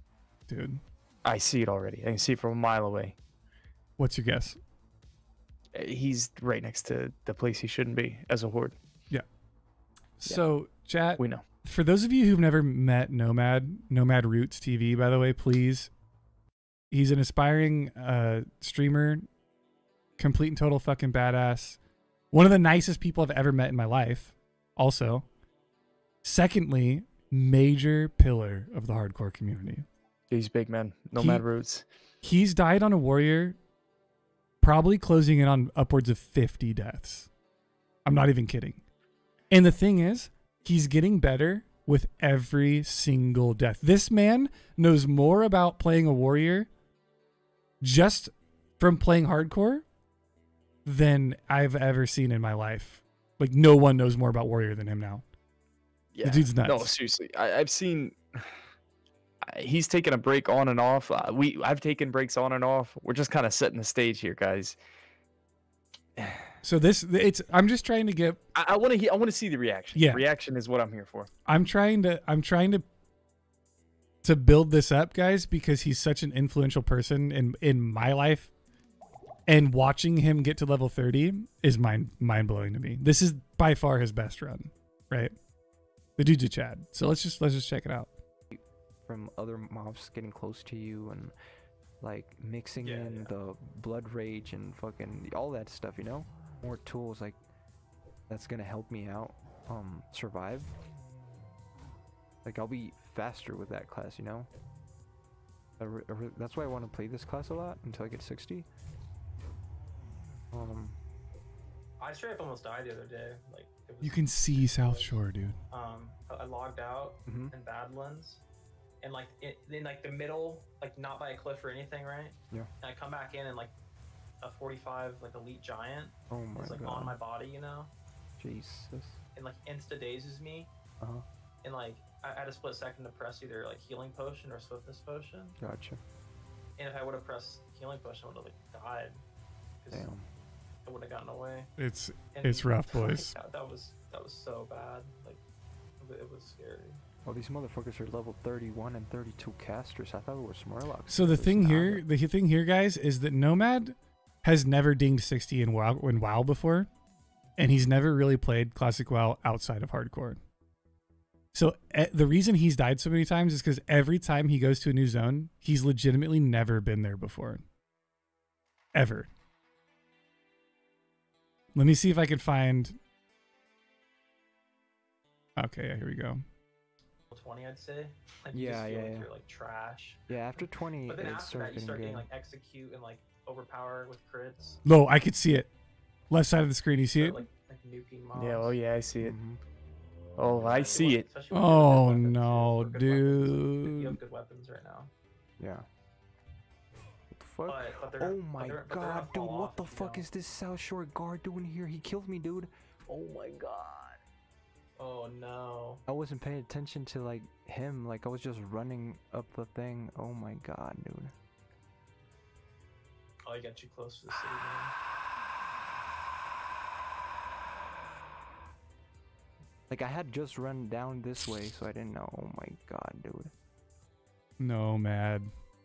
dude. I see it already. I can see it from a mile away. What's your guess? Uh, He's right next to the place he shouldn't be as a horde. Yeah. So, chat. We know. For those of you who've never met Nomad, Nomad Roots T V, by the way, please. He's an aspiring uh, streamer, complete and total fucking badass. One of the nicest people I've ever met in my life. Also, secondly, major pillar of the hardcore community. He's big, man. Nomad He- Roots. He's died on a warrior, probably closing in on upwards of fifty deaths. I'm not even kidding. And the thing is, he's getting better with every single death. This man knows more about playing a warrior just from playing hardcore than I've ever seen in my life. Like, no one knows more about warrior than him now. Yeah. The dude's nuts. No, seriously. I, I've seen. He's taken a break on and off. Uh, we I've taken breaks on and off. We're just kind of setting the stage here, guys. So this, it's. I'm just trying to get. I, I want to. I want to see the reaction. Yeah. Reaction is what I'm here for. I'm trying to. I'm trying to. To build this up, guys, because he's such an influential person in in my life, and watching him get to level thirty is mind mind blowing to me. This is by far his best run, right? The dude's a Chad. So let's just let's just check it out. From other mobs getting close to you and like mixing Yeah, in yeah. the blood rage and fucking all that stuff, you know? More tools like that's gonna help me out um survive. Like I'll be faster with that class, you know? I re- I re- that's why I want to play this class a lot until I get sixty. Um I straight up almost died the other day. Like it was, You can see South Shore, dude. um, I I logged out Mhm. in Badlands, and like it, in like the middle, like not by a cliff or anything, right? Yeah. And I come back in and like a forty-five like elite giant Oh my is like god. on my body, you know, Jesus. and like insta dazes me, Uh-huh. and like I I had a split second to press either like healing potion or swiftness potion, Gotcha. and if I would have pressed healing potion, I would have like died. 'Cause Damn. I would have gotten away. It's And, it's rough, like, boys. that, that was that was so bad. Like it, it was scary. Oh, these motherfuckers are level thirty-one and thirty-two casters. I thought it was Smurlocs. So the It's thing not. here, the thing here, guys, is that Nomad has never dinged sixty in WoW in WoW before, and he's never really played classic WoW outside of hardcore. So eh, the reason he's died so many times is because every time he goes to a new zone, he's legitimately never been there before, ever. Let me see if I can find. Okay, yeah, here we go. twenty, I'd say. Like, you Yeah, just feel yeah, like yeah. you're like trash. Yeah, after twenty, But then it after starts that, you getting start good. getting like execute and like overpower with crits. No, I could see it. Left side of the screen, you see it? Like, like nuking mobs. Yeah. Oh yeah, I see it. Mm-hmm. Oh, I see it. Especially with Oh good weapons, no, with good weapons. dude. You have good weapons right now. Yeah. What the fuck? But, but they're, Oh but my they're, but they're gonna god, dude, fall what off the if you fuck don't. is this South Shore guard doing here? He killed me, dude. Oh my god. Oh no. I wasn't paying attention to like him, like I was just running up the thing. Oh my god, dude. Oh, you got too close to the city, man. Like I had just run down this way, so I didn't know. Oh my god, dude. Nomad.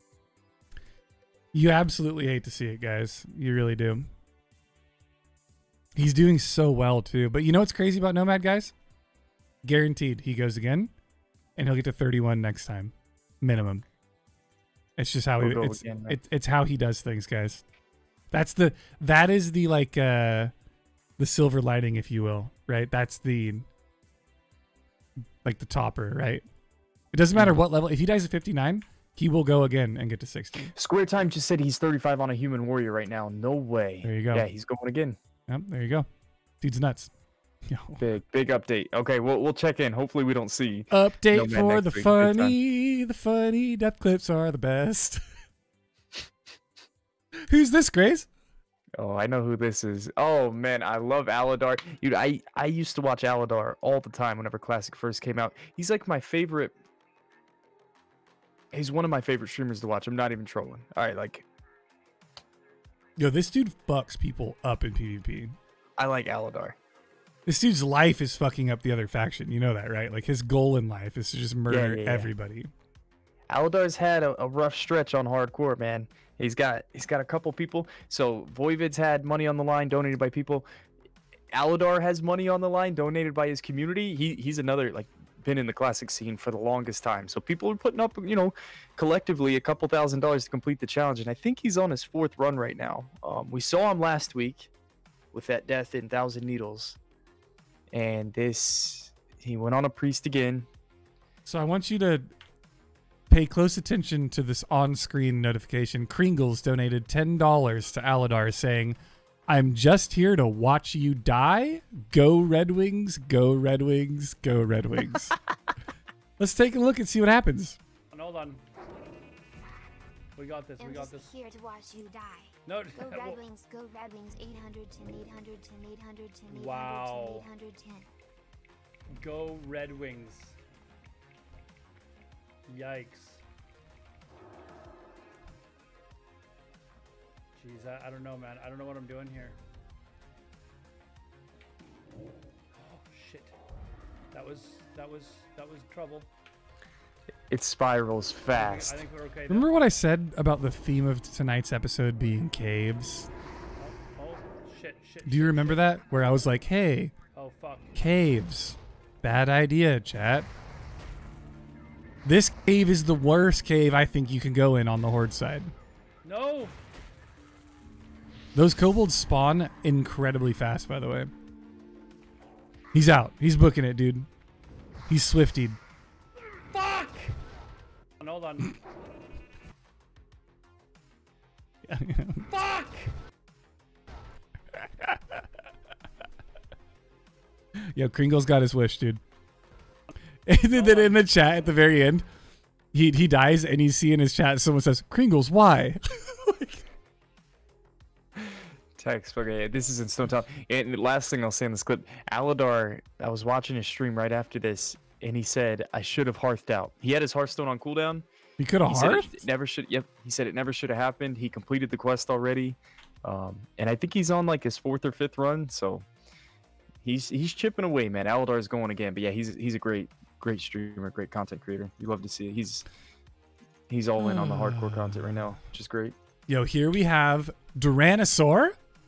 You absolutely hate to see it, guys. You really do. He's doing so well too. But you know what's crazy about Nomad, guys? Guaranteed he goes again, and he'll get to thirty-one next time, minimum. It's just how He'll he go it's again, man. it, it's how he does things, guys. That's the that is the like uh the silver lining, if you will, right? That's the like the topper, right? It doesn't matter what level. If he dies at fifty-nine, he will go again and get to sixty. Square Time just said he's thirty-five on a human warrior right now. No way. There you go. Yeah, he's going again. Yep, there you go. Dude's nuts. Yo. Big big update. Okay, we'll we'll check in. Hopefully we don't see Update Nomad for next the week. Good time. funny. The funny death clips are the best. Who's this, Grace? Oh, I know who this is. Oh man, I love Aladar. Dude, I I used to watch Aladar all the time whenever Classic first came out. He's like my favorite. He's one of my favorite streamers to watch. I'm not even trolling. All right, like Yo, this dude fucks people up in PvP. I like Aladar. This dude's life is fucking up the other faction. You know that, right? Like his goal in life is to just murder yeah, yeah. everybody. Aladar's had a, a rough stretch on hardcore, man. He's got he's got a couple people. So Voivod's had money on the line donated by people. Aladar has money on the line donated by his community. He he's another like been in the classic scene for the longest time. So people are putting up, you know, collectively a couple thousand dollars to complete the challenge, and I think he's on his fourth run right now. Um, we saw him last week with that death in Thousand Needles, and this he went on a priest again. So I want you to pay close attention to this on-screen notification. Kringles donated ten dollars to Aladar saying, I'm just here to watch you die. Go Red Wings, go Red Wings, go Red Wings. Let's take a look and see what happens. Hold on. We got this, I'm we got just this. here to watch you die. No, Go Red well- Wings, go Red Wings, eight hundred ten, eight hundred ten, eight hundred ten, eight hundred ten, Wow. eight hundred ten. Go Red Wings. Yikes. Jeez, I, I don't know, man. I don't know what I'm doing here. Oh shit. That was that was that was trouble. It spirals fast. I think we're okay. Remember what I said about the theme of tonight's episode being caves? Oh, oh shit, shit. Do you remember that? Where I was like, hey, Oh fuck. caves. Bad idea, chat. This cave is the worst cave I think you can go in on the Horde side. No. Those kobolds spawn incredibly fast, by the way. He's out. He's booking it, dude. He's swiftied. Fuck. Hold on. Fuck. Yo, Kringle's got his wish, dude. And then in the chat at the very end, he he dies, and you see in his chat someone says, "Kringles, why?" Text. Okay, this is in Stone Town. And the last thing I'll say in this clip, Aladar, I was watching his stream right after this, and he said, I should have hearthed out. He had his Hearthstone on cooldown. He could have He said hearthed? it never should. Yep. He said it never should have happened. He completed the quest already, um, and I think he's on like his fourth or fifth run. So he's he's chipping away, man. Aladar's going again, but yeah, he's he's a great great streamer, great content creator. You love to see it. He's he's all in on the hardcore content right now, which is great. Yo, here we have Duranosaur,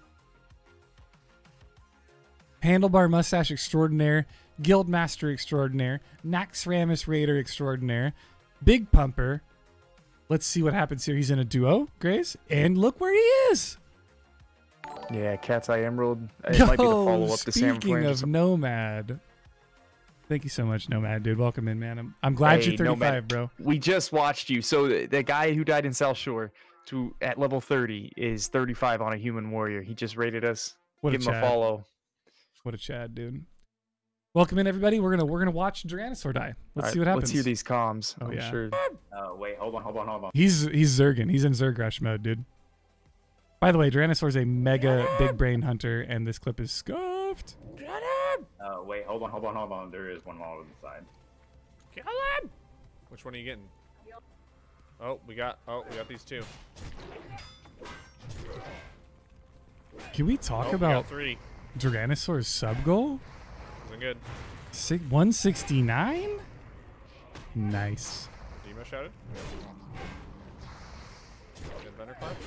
Handlebar Mustache Extraordinaire, Guildmaster Extraordinaire, Naxxramas Raider Extraordinaire, Big Pumper. Let's see what happens here. He's in a duo, Grace, and look where he is. Yeah, Cat's Eye Emerald. It might be the Yo, follow up to Sam speaking Flange. of Nomad. Thank you so much, Nomad, dude. Welcome in, man. I'm, I'm glad Hey, you're thirty-five, Nomad, bro. We just watched you. So the, the guy who died in South Shore to at level thirty is thirty-five on a human warrior. He just rated us. What a Give him a Chad. follow. What a Chad, dude. Welcome in, everybody. We're gonna we're gonna watch Duranosaur die. Let's All see right, what happens. Let's hear these comms. Oh, I'm yeah. sure. Oh, wait, hold on, hold on, hold on. He's he's Zergan. He's in Zergrush mode, dude. By the way, Duranosaur's a mega big brain hunter, and this clip is scuffed. Oh, wait, hold on, hold on, hold on. There is one more on the side. Kill him! Which one are you getting? Oh, we got. Oh, we got these two. Can we talk Oh, we got about three. Duranosaur's sub goal? Isn't good. Six, one sixty-nine? Nice. Demo shouted. Good thunderclap.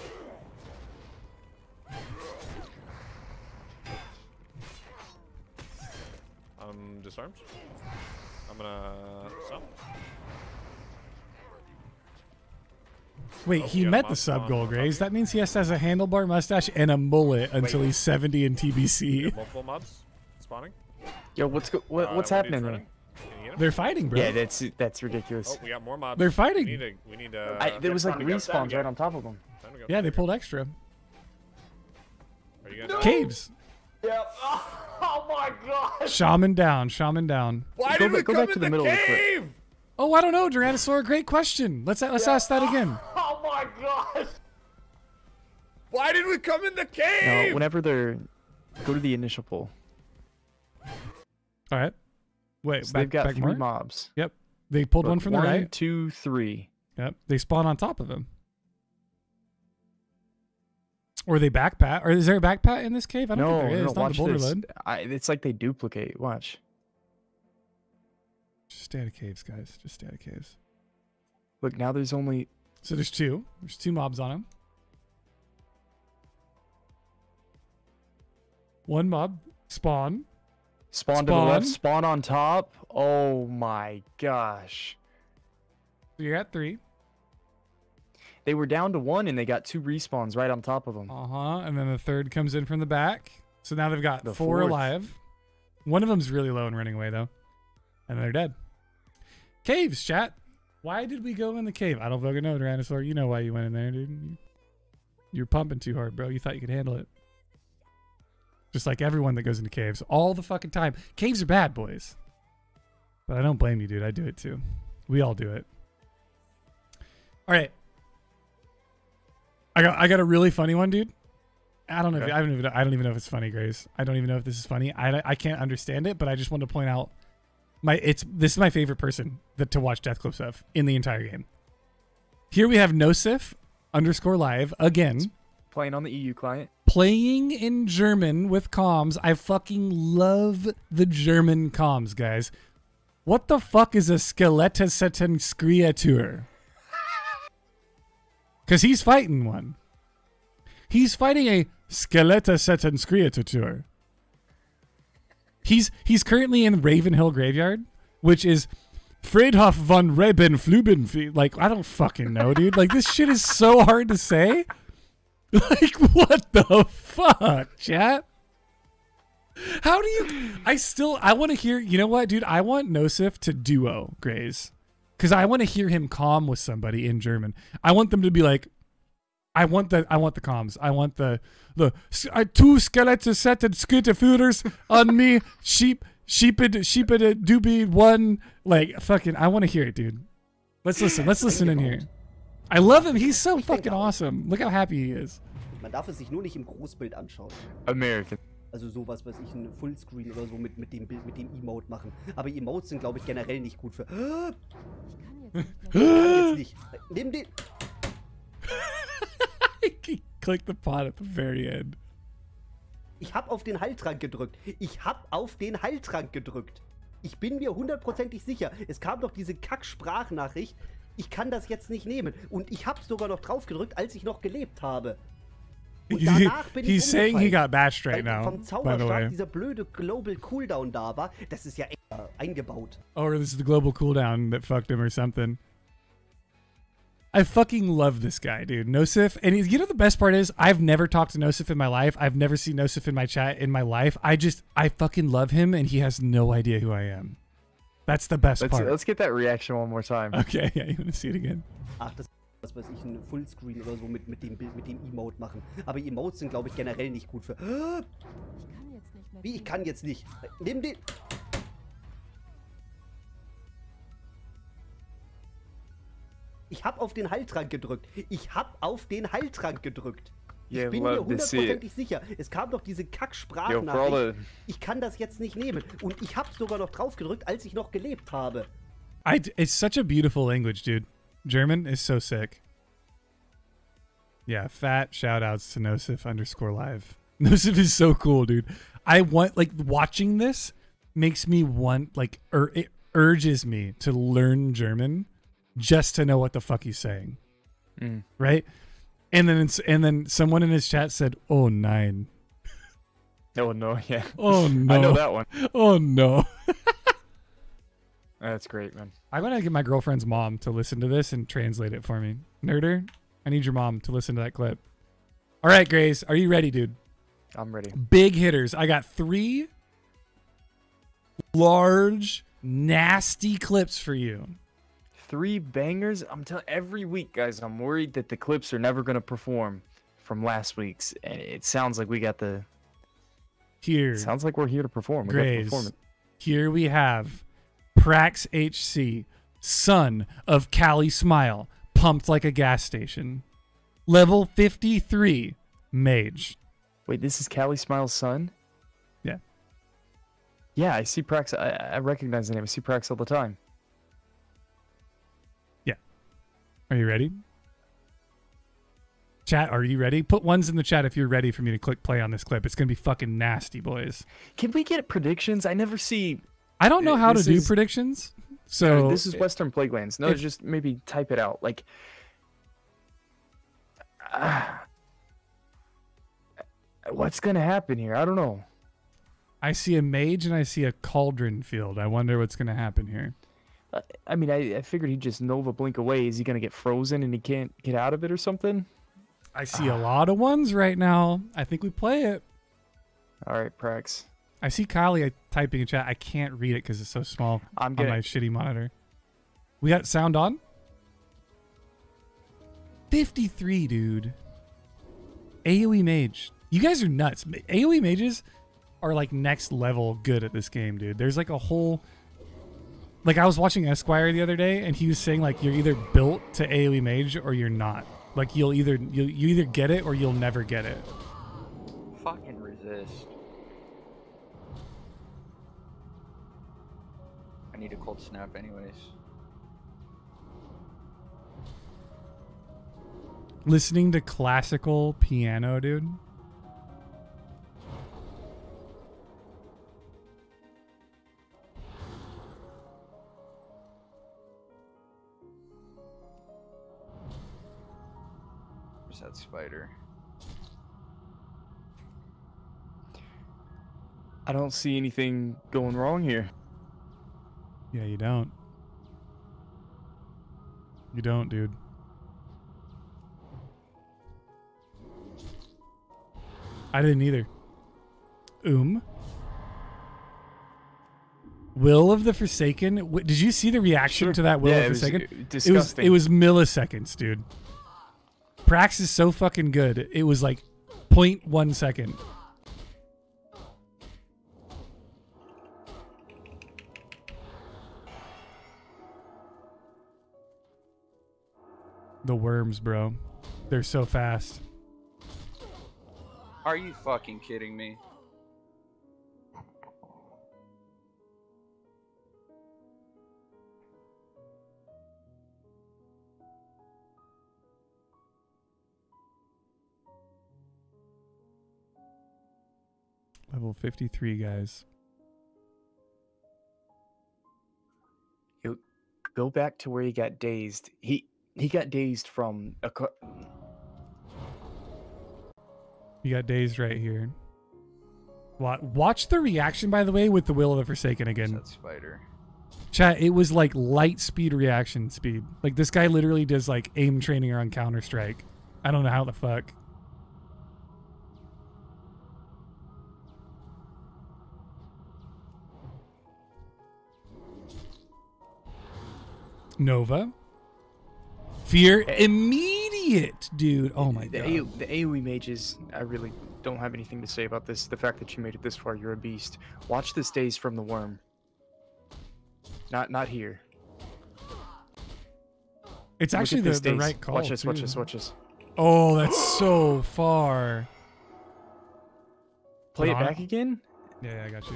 I'm disarmed. I'm gonna stop. Wait, Oh, he we got met a the sub mod goal, on Graves. That means he has to have a handlebar mustache and a mullet until Wait. he's seventy in T B We C. have multiple mobs spawning. Yo, what's go- what, Uh, what's one of these happening running. here? Can you get him? They're fighting, bro. Yeah, that's that's ridiculous. Oh, we got more mobs. They're fighting. We need to. We need to. I, there was like time to go, time to respawns go. right on top of them. Time to go. Yeah, they pulled extra. Are you gonna? Caves. Yep. Oh, my god. Shaman down. Shaman down. Why Go did we back- go come back in to the the middle of the clip. cave? Oh, I don't know, Duranosaur. Great question. Let's let's ask that again. Oh, my god. Why did we come in the No, cave? whenever they're go to the initial pull. All right. Wait, So back, they've got back three more? mobs. Yep. They pulled Look, one from the right. two, three. Yep. They spawn on top of him. Or they backpat. Or is there a backpat in this cave? I don't No, think there is. no, It's not watch the boulder this. load. I, it's like they duplicate. Watch. Just stay out of caves, guys. Just stay out of caves. Look, now there's only. So there's two. There's two mobs on him. One mob. Spawn. Spawn, to the left, spawn on top. Oh my gosh. So you're at three. They were down to one and they got two respawns right on top of them. Uh huh. And then the third comes in from the back. So now they've got The four fourth. alive. One of them's really low and running away, though. And they're dead. Caves, chat. Why did we go in the cave? I don't fucking know, Tyrannosaur. You know why you went in there, dude. You- You're pumping too hard, bro. You thought you could handle it. Just like everyone that goes into caves all the fucking time. Caves are bad, boys. But I don't blame you, dude. I do it too. We all do it. All right. I got I got a really funny one, dude. I don't know. If, Okay. I don't even know, I don't even know if it's funny, Grace. I don't even know if this is funny. I, I can't understand it, but I just want to point out my it's this is my favorite person that to watch death clips of in the entire game. Here we have Nosif underscore live again. Playing on the E U client. Playing in German with comms. I fucking love the German comms, guys. What the fuck is a Skelettenskrietur? Because he's fighting one. He's fighting a Skelettenskrietur. He's he's currently in Ravenhill Graveyard, which is Friedhof von Rebenflubenfeld. Like, I don't fucking know, dude. Like, this shit is so hard to say. Like, what the fuck, chat? How do you... I still... I want to hear... You know what, dude? I want Nosif to duo Graze. Because I want to hear him calm with somebody in German. I want them to be like... I want the I want the comms. I want the... the uh, two skeletons set and scooter footers on me. Sheep... Sheeped... Sheeped doobie one. Like, fucking... I want to hear it, dude. Let's listen. Let's listen in here. I love him. He's so fucking awesome. Look how happy he is. Man darf es sich nur nicht im Großbild anschauen. American. Also sowas, was ich ein Fullscreen oder so mit, mit dem Bild, mit dem Emote machen. Aber Emotes sind, glaube ich, generell nicht gut für. Ich kann jetzt nicht. Nimm den. Click the pot at the very end. Ich hab auf den Heiltrank gedrückt. Ich hab auf den Heiltrank gedrückt. Ich bin mir hundertprozentig sicher. Es kam doch diese Kack-Sprachnachricht. Ich kann das jetzt nicht nehmen. Und ich hab's sogar noch drauf gedrückt, als ich noch gelebt habe. Und danach bin ich He's saying he umgefallen. got bashed right Weil now, vom by the Zauberstab way. dieser blöde Global Cooldown da war. Das ist ja echt äh, eingebaut. Or this is the global cooldown that fucked him or something. I fucking love this guy, dude. Nosif. And he's, you know, the best part is I've never talked to Nosif in my life. I've never seen Nosif in my chat in my life. I just, I fucking love him and he has no idea who I am. That's the best Let's, part. let's get that reaction one more time. Okay, yeah, you want to see it again? Ach, das was weiß ich, ein Fullscreen oder so mit, mit dem Bild, mit dem Emote machen. Aber Emotes sind, glaube ich, generell nicht gut für. Wie, ich kann jetzt nicht. Nimm den. Ich hab auf den Heiltrank gedrückt. Ich hab auf den Heiltrank gedrückt. Ich Yeah, bin mir love to see it. hundertprozentig sicher. Es kam doch diese Yo, for all Kack-Sprachnachricht. the- Ich kann das jetzt nicht nehmen. Und ich hab's sogar noch drauf gedrückt, als ich noch gelebt habe. I, it's such a beautiful language, dude. German is so sick. Yeah, fat shout outs to Nosif underscore live. Nosif is so cool, dude. I want, like, watching this makes me want, like, ur- it urges me to learn German just to know what the fuck he's saying. Mm. Right? And then it's, and then someone in his chat said, "Oh nine." Oh no, yeah. Oh no. I know that one. Oh no. That's great, man. I'm gonna get my girlfriend's mom to listen to this and translate it for me. Nerder, I need your mom to listen to that clip. All right, Grace, are you ready, dude? I'm ready. Big hitters. I got three large, nasty clips for you. Three bangers. I'm telling every week, guys. I'm worried that the clips are never gonna perform from last week's, and it sounds like we got the. Here. Sounds like we're here to perform. We got to Grace, perform it. here we have Prax H C, son of Cali Smile, pumped like a gas station. Level fifty-three, mage. Wait, this is Callie Smile's son? Yeah. Yeah, I see Prax. I, I recognize the name. I see Prax all the time. Yeah. Are you ready? Chat, are you ready? Put ones in the chat if you're ready for me to click play on this clip. It's going to be fucking nasty, boys. Can we get predictions? I never see. I don't know how to This do is- predictions, So this is Western Plaguelands. No, if- just maybe type it out. Like, ah, what's gonna happen here? I don't know. I see a mage and I see a cauldron field. I wonder what's gonna happen here. Uh, I mean, I, I figured he'd just Nova blink away. Is he gonna get frozen and he can't get out of it or something? I see a lot of ones right now. I think we play it. All right, Prax. I see Kylie typing in chat. I can't read it because it's so small I'm on gonna- my shitty monitor. We got sound on? fifty-three, dude. AoE mage. You guys are nuts. AoE mages are like next level good at this game, dude. There's like a whole... Like I was watching Esquire the other day and he was saying like you're either built to AoE mage or you're not. Like you'll either you you either get it or you'll never get it. Fucking resist. I need a cold snap anyways. Listening to classical piano, dude. Where's that spider? I don't see anything going wrong here. Yeah, you don't. You don't, dude. I didn't either. Um. Will of the Forsaken. W- Did you see the reaction Sure. to that Will Yeah, of it the was, Forsaken? uh, It was disgusting. it was milliseconds, dude. Prax is so fucking good. It was like zero point one second. The worms, bro. They're so fast. Are you fucking kidding me? Level fifty-three, guys. You go back to where he got dazed. He he got dazed from a. Co- You got dazed right here. Wa- Watch the reaction, by the way, with the Will of the Forsaken again. That spider. Chat, it was like light speed reaction speed. Like this guy literally does like aim training on Counter Strike. I don't know how the fuck. Nova. Fear immediate, dude. Oh my the, god. A- the AoE mages, I really don't have anything to say about this. The fact that you made it this far, you're a beast. Watch this daze from the worm. Not not here. It's Look actually at the, this the daze. right call. Watch this, watch too. this, watch this. Oh, that's so far. Play Put it on back again? Yeah, yeah, I got you.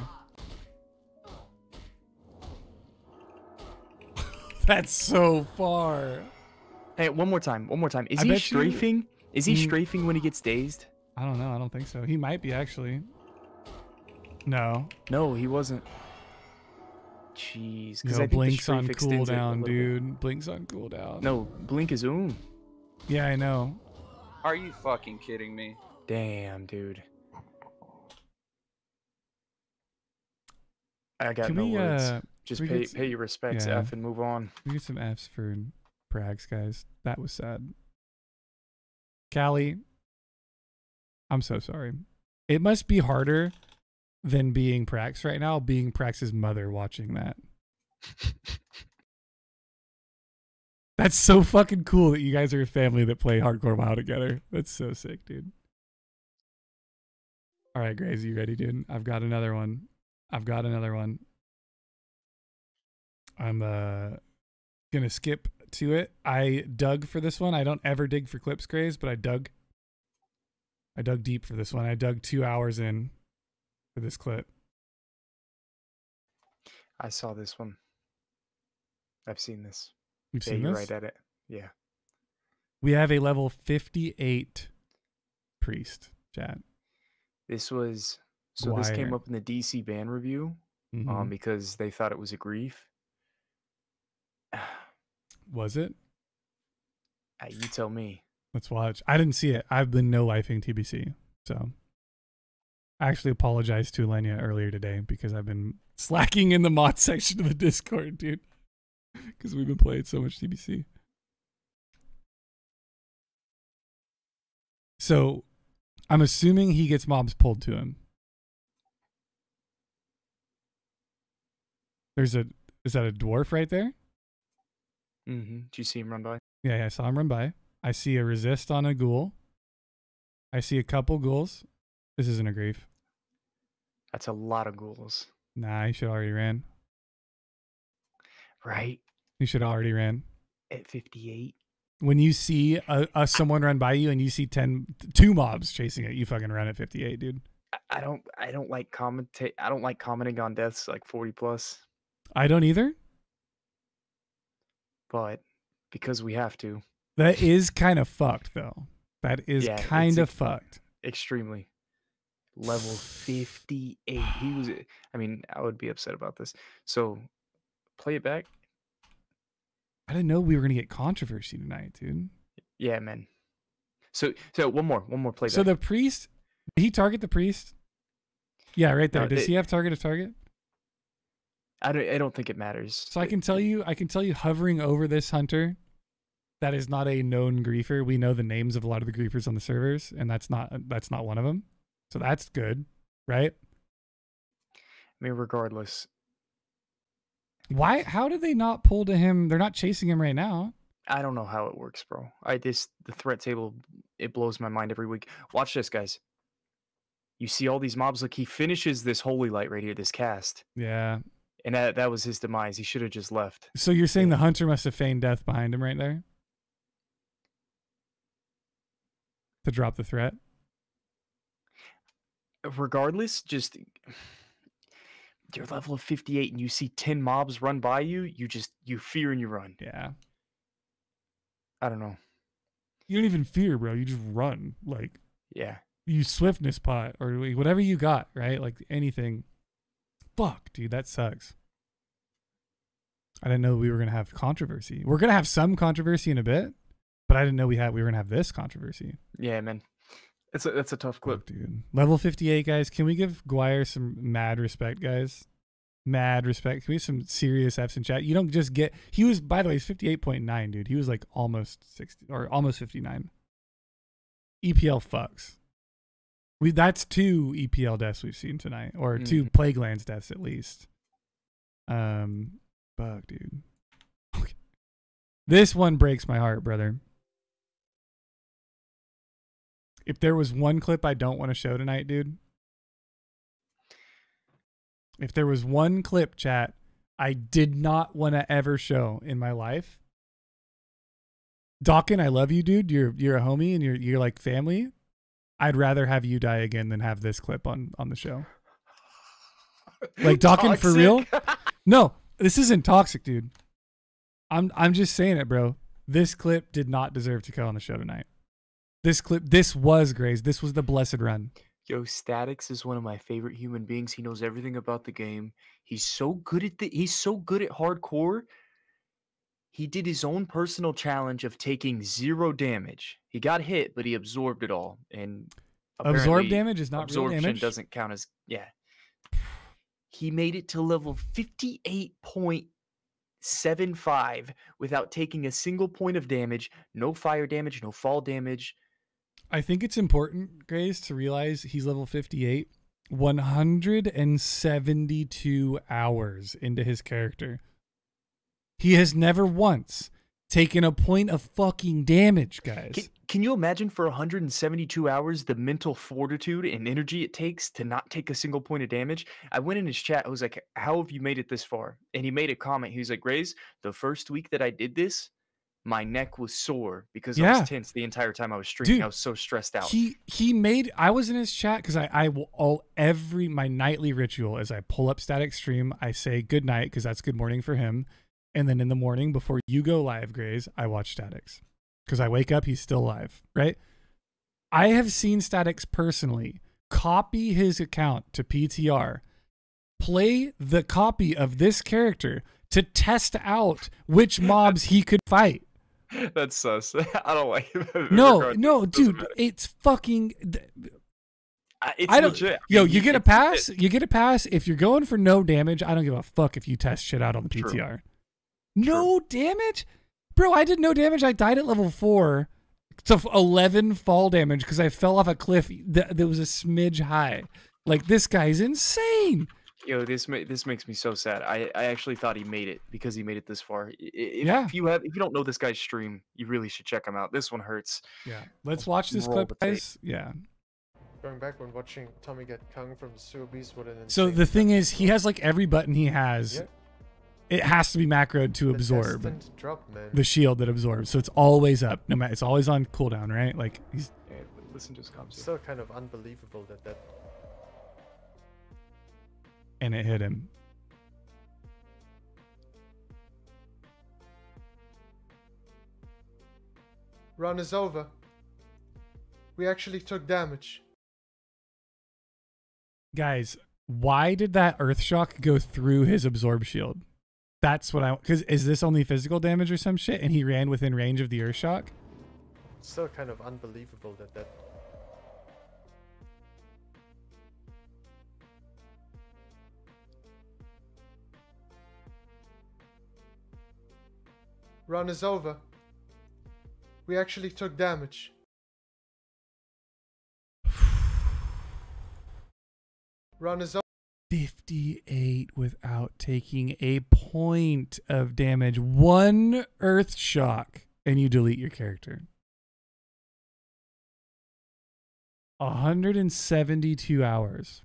That's so far. Hey, one more time, one more time. Is I he bet you- strafing? Is he Mm. strafing when he gets dazed? I don't know. I don't think so. He might be actually. No. No, he wasn't. Jeez, because Yo, I think the Blink's on strafe extends it a cooldown, little bit. dude. Blink's on cooldown. No, Blink is oom. Yeah, I know. Are you fucking kidding me? Damn, dude. I got Can no we, words. uh, Just we pay get s- pay your respects, yeah. F, and move on. We get some Fs for Prags, guys. That was sad. Callie, I'm so sorry. It must be harder than being Prax right now, being Prax's mother watching that. That's so fucking cool that you guys are a family that play hardcore WoW together. That's so sick, dude. All right, Graze, you ready, dude? I've got another one. I've got another one. I'm uh gonna skip to it. I dug for this one. I don't ever dig for clips, Graze, but I dug. I dug deep for this one. I dug two hours in for this clip. I saw this one. I've seen this. You've yeah, seen you're this? right at it. Yeah. We have a level fifty-eight priest, chat. This was so this came Dwyer. up in the D C ban review, Mhm. um, because they thought it was a grief. Was it? Uh, you tell me. Let's watch. I didn't see it. I've been no lifing T B C, so I actually apologized to Lenya earlier today because I've been slacking in the mod section of the Discord, dude. Because we've been playing so much T B C. So, I'm assuming he gets mobs pulled to him. There's a, is that a dwarf right there? Mm-hmm. Did you see him run by? Yeah, yeah, I saw him run by. I see a resist on a ghoul. I see a couple ghouls. This isn't a grief. That's a lot of ghouls. Nah, he should already ran. Right? He should already ran. At fifty-eight. When you see a, a someone run by you and you see ten, two mobs chasing it, you fucking run at fifty-eight, dude. I, I don't I don't like commentate I don't like commenting on deaths like forty plus. I don't either. But because we have to. That is kind of fucked though. That is Yeah, kind of it's ex- fucked. Extremely. Level fifty-eight. He was I mean, I would be upset about this. So play it back. I didn't know we were gonna get controversy tonight, dude. Yeah, man. So so one more, one more playback. So the priest, did he target the priest? Yeah, right there. No, Does they- he have target to target? I don't I don't think it matters. So I can tell you, I can tell you, hovering over this hunter, that is not a known griefer. We know the names of a lot of the griefers on the servers, and that's not that's not one of them. So that's good, right? I mean, regardless. Why? How did they not pull to him? They're not chasing him right now. I don't know how it works, bro. I this the threat table, it blows my mind every week. Watch this, guys. You see all these mobs. Look, he finishes this holy light right here, this cast, Yeah. and that that was his demise. He should have just left. So you're saying the hunter must have feigned death behind him right there to drop the threat? Regardless, just your level of fifty-eight, and you see ten mobs run by you. You just you fear and you run. Yeah. I don't know. You don't even fear, bro. You just run. Like, Yeah. you swiftness pot or whatever you got, right? Like anything. Fuck, dude, that sucks. I didn't know we were gonna have controversy. We're gonna have some controversy in a bit, but I didn't know we had we were gonna have this controversy. Yeah, man. It's a that's a tough clip, Fuck, dude. Level fifty-eight, guys. Can we give Guire some mad respect, guys? Mad respect. Can we have some serious F's in chat? You don't just get. He was, by the way, he's fifty-eight point nine, dude. He was like almost sixty or almost fifty-nine. E P L fucks. We that's two E P L deaths we've seen tonight, or Mm. two Plague Lands deaths at least. Um, fuck, dude. Okay. This one breaks my heart, brother. If there was one clip I don't want to show tonight, dude. If there was one clip, chat, I did not want to ever show in my life. Dawkin, I love you, dude. You're you're a homie and you're you're like family. I'd rather have you die again than have this clip on on the show. Like Dawkin for real? No, this isn't toxic, dude. I'm I'm just saying it, bro. This clip did not deserve to go on the show tonight. This clip, this was Grays. This was the blessed run. Yo, Statix is one of my favorite human beings. He knows everything about the game. He's so good at the he's so good at hardcore. He did his own personal challenge of taking zero damage. He got hit, but he absorbed it all. And Absorb apparently damage is not real absorption damage? doesn't count as yeah. He made it to level fifty-eight point seven five without taking a single point of damage, no fire damage, no fall damage. I think it's important, Grace, to realize he's level fifty-eight, one hundred seventy-two hours into his character. He has never once taken a point of fucking damage, guys. Can, can you imagine for one hundred seventy-two hours the mental fortitude and energy it takes to not take a single point of damage? I went in his chat. I was like, how have you made it this far? And he made a comment. He was like, Grays, the first week that I did this, my neck was sore because I Yeah. was tense the entire time I was streaming. Dude, I was so stressed out. He he made. I was in his chat because I I will all every my nightly ritual as I pull up Static Stream. I say good night because that's good morning for him, and then in the morning before you go live, Grays, I watch Statics because I wake up, he's still live, right? I have seen Statics personally copy his account to P T R, play the copy of this character to test out which mobs he could fight. That's sus. I don't like it. No, Regardless, no, it doesn't dude, matter. it's fucking. I- It's I don't. legit. I Yo, mean, you get a it's legit. pass. You get a pass if you're going for no damage. I don't give a fuck if you test shit out on the P T R. No damage, bro. I did no damage. I died at level four to eleven fall damage because I fell off a cliff that, that was a smidge high. Like, this guy's insane. Yo, this ma- this makes me so sad. I, I actually thought he made it because he made it this far. I- If, Yeah. if you have if you don't know this guy's stream, you really should check him out. This one hurts. Yeah. Let's watch this Roll clip, the tape. guys. Yeah. Going back when watching Tommy get Kung from the Sewer Beast, what an So insane the thing is, he has like every button he has. Yeah. It has to be macroed to The absorb destined drop, man. the shield that absorbs. So it's always up. No matter. It's always on cooldown, right? Like he's. Yeah, listen to his comments. Still kind of unbelievable that that. And it hit him. Run is over. We actually took damage. Guys, why did that earth shock go through his absorb shield? That's what I. Because is this only physical damage or some shit? And he ran within range of the earth shock. Still kind of unbelievable that that. Run is over. We actually took damage. Run is over. fifty-eight without taking a point of damage. One earth shock, and you delete your character. one hundred seventy-two hours.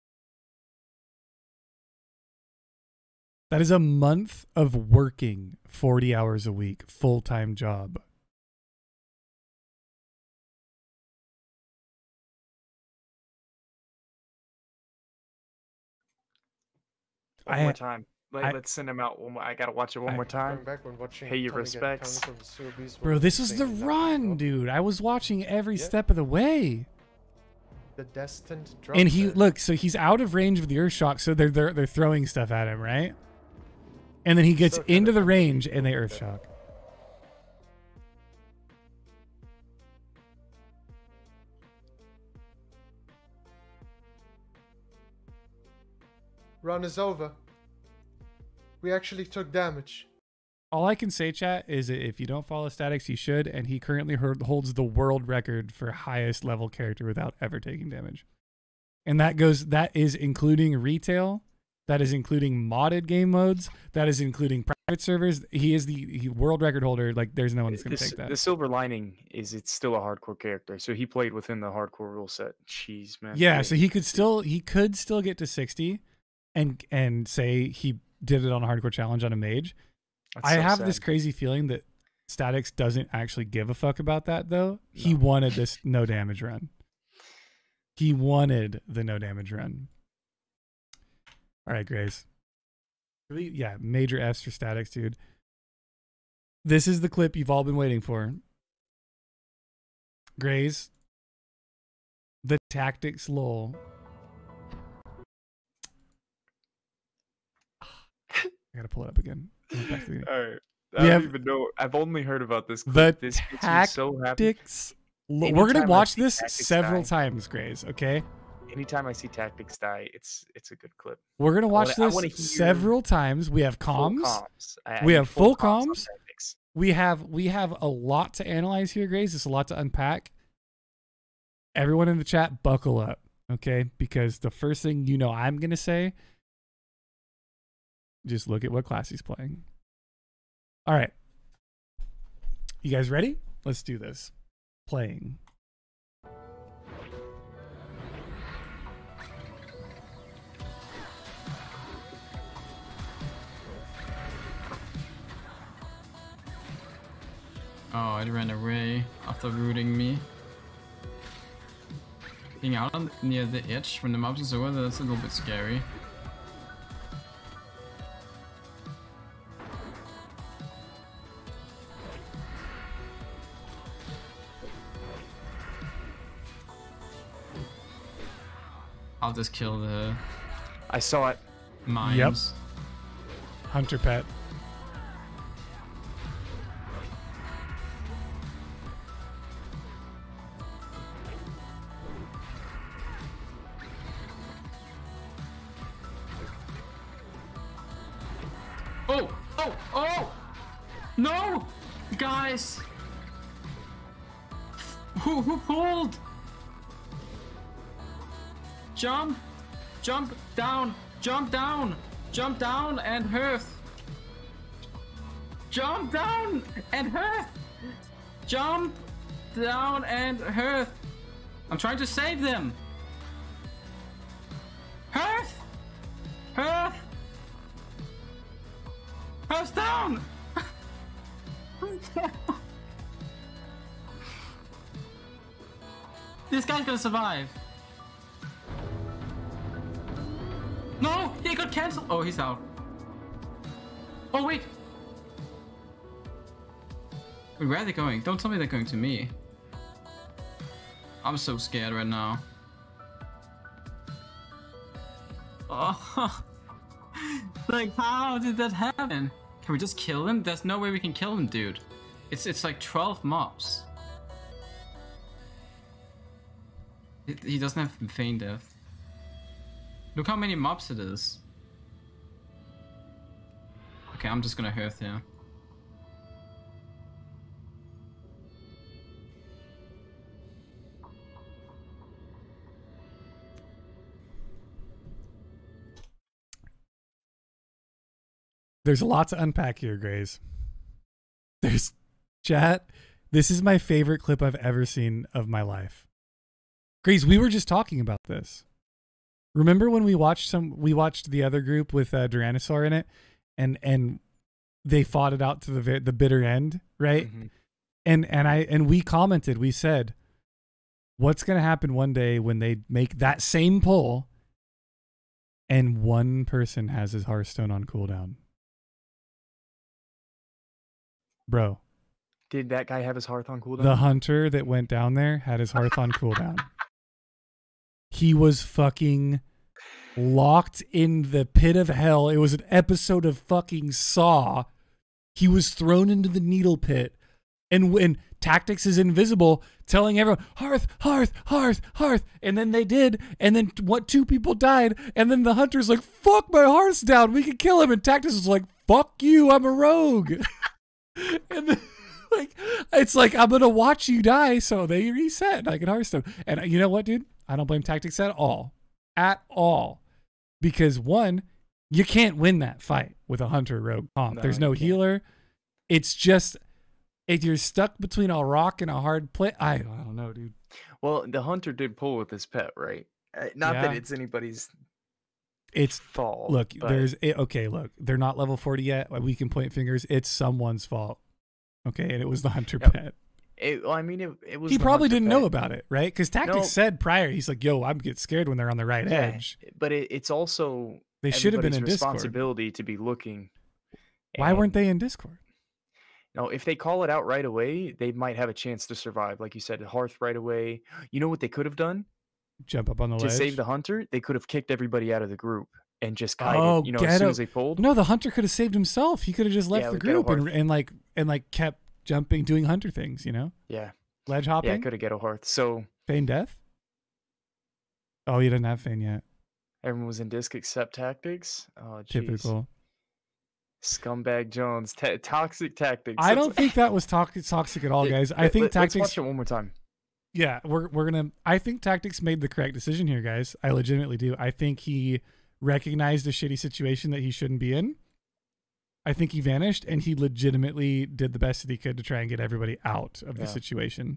That is a month of working forty hours a week, full-time job. One I- more time. Let, I- let's send him out. One more. I gotta watch it one I- more time. Going back when watching Pay your Tommy get respects. Kung from the Sewer Beast, what Bro, an this is the insane attack, run, bro. dude. I was watching every Yeah. step of the way. The destined drop. And he man. look, so he's out of range of the earth shock, so they're they're they're throwing stuff at him, right? And then he gets Still kind into of the range and they unbelievable earth that- shock. Run is over. We actually took damage. All I can say, chat, is that if you don't follow Statics, you should. And he currently hold- holds the world record for highest level character without ever taking damage. And that goes, that is including retail. That is including modded game modes. That is including private servers. He is the he, world record holder. Like, there's no one that's going The, to s- take that. the silver lining is it's still a hardcore character, so he played within the hardcore rule set. Jeez, man. Yeah, so he could still he could still get to sixty, and and say he did it on a hardcore challenge on a mage. That's I so have sad. this crazy feeling that Statics doesn't actually give a fuck about that though. He wanted this no damage run. He wanted the no damage run. All right, Grace. Really, yeah, major F's for Statics, dude. This is the clip you've all been waiting for. Grace, the tactics lull. I gotta pull it up again. Back to the- All right. We I don't have even know. I've only heard about this. The Clip. This makes me so happy. tactics. Lo- We're gonna Anytime I watch see this tactics several die- times, Grace. Okay, Anytime I see tactics die, it's it's a good clip. we're gonna I watch wanna- I wanna this hear several times. We have full comms. comms. I- I we need have full full comms on comms. tactics. We have we have a lot to analyze here, Grace. It's a lot to unpack. Everyone in the chat, buckle up, okay? Because the first thing you know I'm gonna say, just look at what class he's playing. All right, you guys ready? Let's do this. Playing. Oh, it ran away after rooting me. Being out on, near the edge when the mouse is over, that's a little bit scary. I'll just kill the I saw it. mimes. Hunter pet. Oh! Oh! No! Guys! Who, who pulled? Jump! Jump down! Jump down! Jump down and Hearth! Jump down and Hearth! Jump down and Hearth! I'm trying to save them! Hearth! Hearth! Hearth's down! This guy's gonna survive. No! He got cancelled! Oh, he's out. Oh, wait! Wait, where are they going? Don't tell me they're going to me. I'm so scared right now. Oh, like how did that happen? Can we just kill him? There's no way we can kill him, dude. It's it's like twelve mobs. It, he doesn't have feign death. Look how many mobs it is. Okay, I'm just gonna Hearth here. There's a lot to unpack here, Grays. There's chat. This is my favorite clip I've ever seen of my life. Grays, we were just talking about this. Remember when we watched some? We watched the other group with uh, Duranosaur in it, and and they fought it out to the vi- the bitter end, right? Mm-hmm. And and I and we commented. We said, "What's going to happen one day when they make that same pull, and one person has his Hearthstone on cooldown?" Bro, Did that guy have his hearth on cooldown? the hunter that went down there had his hearth on cooldown. He was fucking locked in the pit of hell. It was an episode of fucking Saw. He was thrown into the needle pit. And when Tactics is invisible, telling everyone, Hearth, Hearth, Hearth, Hearth. And then they did. And then what? Two people died. And then the hunter's like, fuck, my hearth's down. We can kill him. And Tactics was like, fuck you. I'm a rogue. And then, like, it's like, I'm going to watch you die. So they reset like in Hearthstone. And you know what, dude? I don't blame Tactics at all. At all. Because one, you can't win that fight with a hunter rogue comp. No, There's no you can't. healer. It's just, if you're stuck between a rock and a hard play, I, I don't know, dude. Well, the hunter did pull with his pet, right? Uh, Not that Yeah. it's anybody's It's fault. Look, but there's it, okay. Look, they're not level forty yet. We can point fingers. It's someone's fault. Okay, and it was the hunter Yep. pet. It, well, I mean, it, it was. He the probably hunter didn't pet. know about it, right? Because Tactics No. said prior, he's like, "Yo, I'm get scared when they're on the right Yeah, edge." but it, it's also They should have been everybody's in Discord. responsibility to be looking. Why weren't they in Discord? No, if they call it out right away, they might have a chance to survive. Like you said, Hearth right away. You know what they could have done Jump up on the to ledge. save the hunter? They could have kicked everybody out of the group and just kited. Oh, You know, as soon ghetto. as they pulled. No, the hunter could have saved himself. He could have just left Yeah, the with Ghetto group and, Hearth. and like and like kept jumping, doing hunter things. You know, Yeah, ledge yeah, hopping, could have ghetto Hearth. So feign death. Oh, he didn't have feign yet. everyone was in disc except Tactics. Oh, jeez. Typical. Scumbag Jones, Ta toxic Tactics. I That's- don't think that was toxic, toxic at all, It- guys. I let- think let- Tactics. Let's watch it one more time. Yeah, we're we're gonna. I think Tactics made the correct decision here, guys. I legitimately do. I think he recognized a shitty situation that he shouldn't be in. I think he vanished, and he legitimately did the best that he could to try and get everybody out of the Yeah. situation.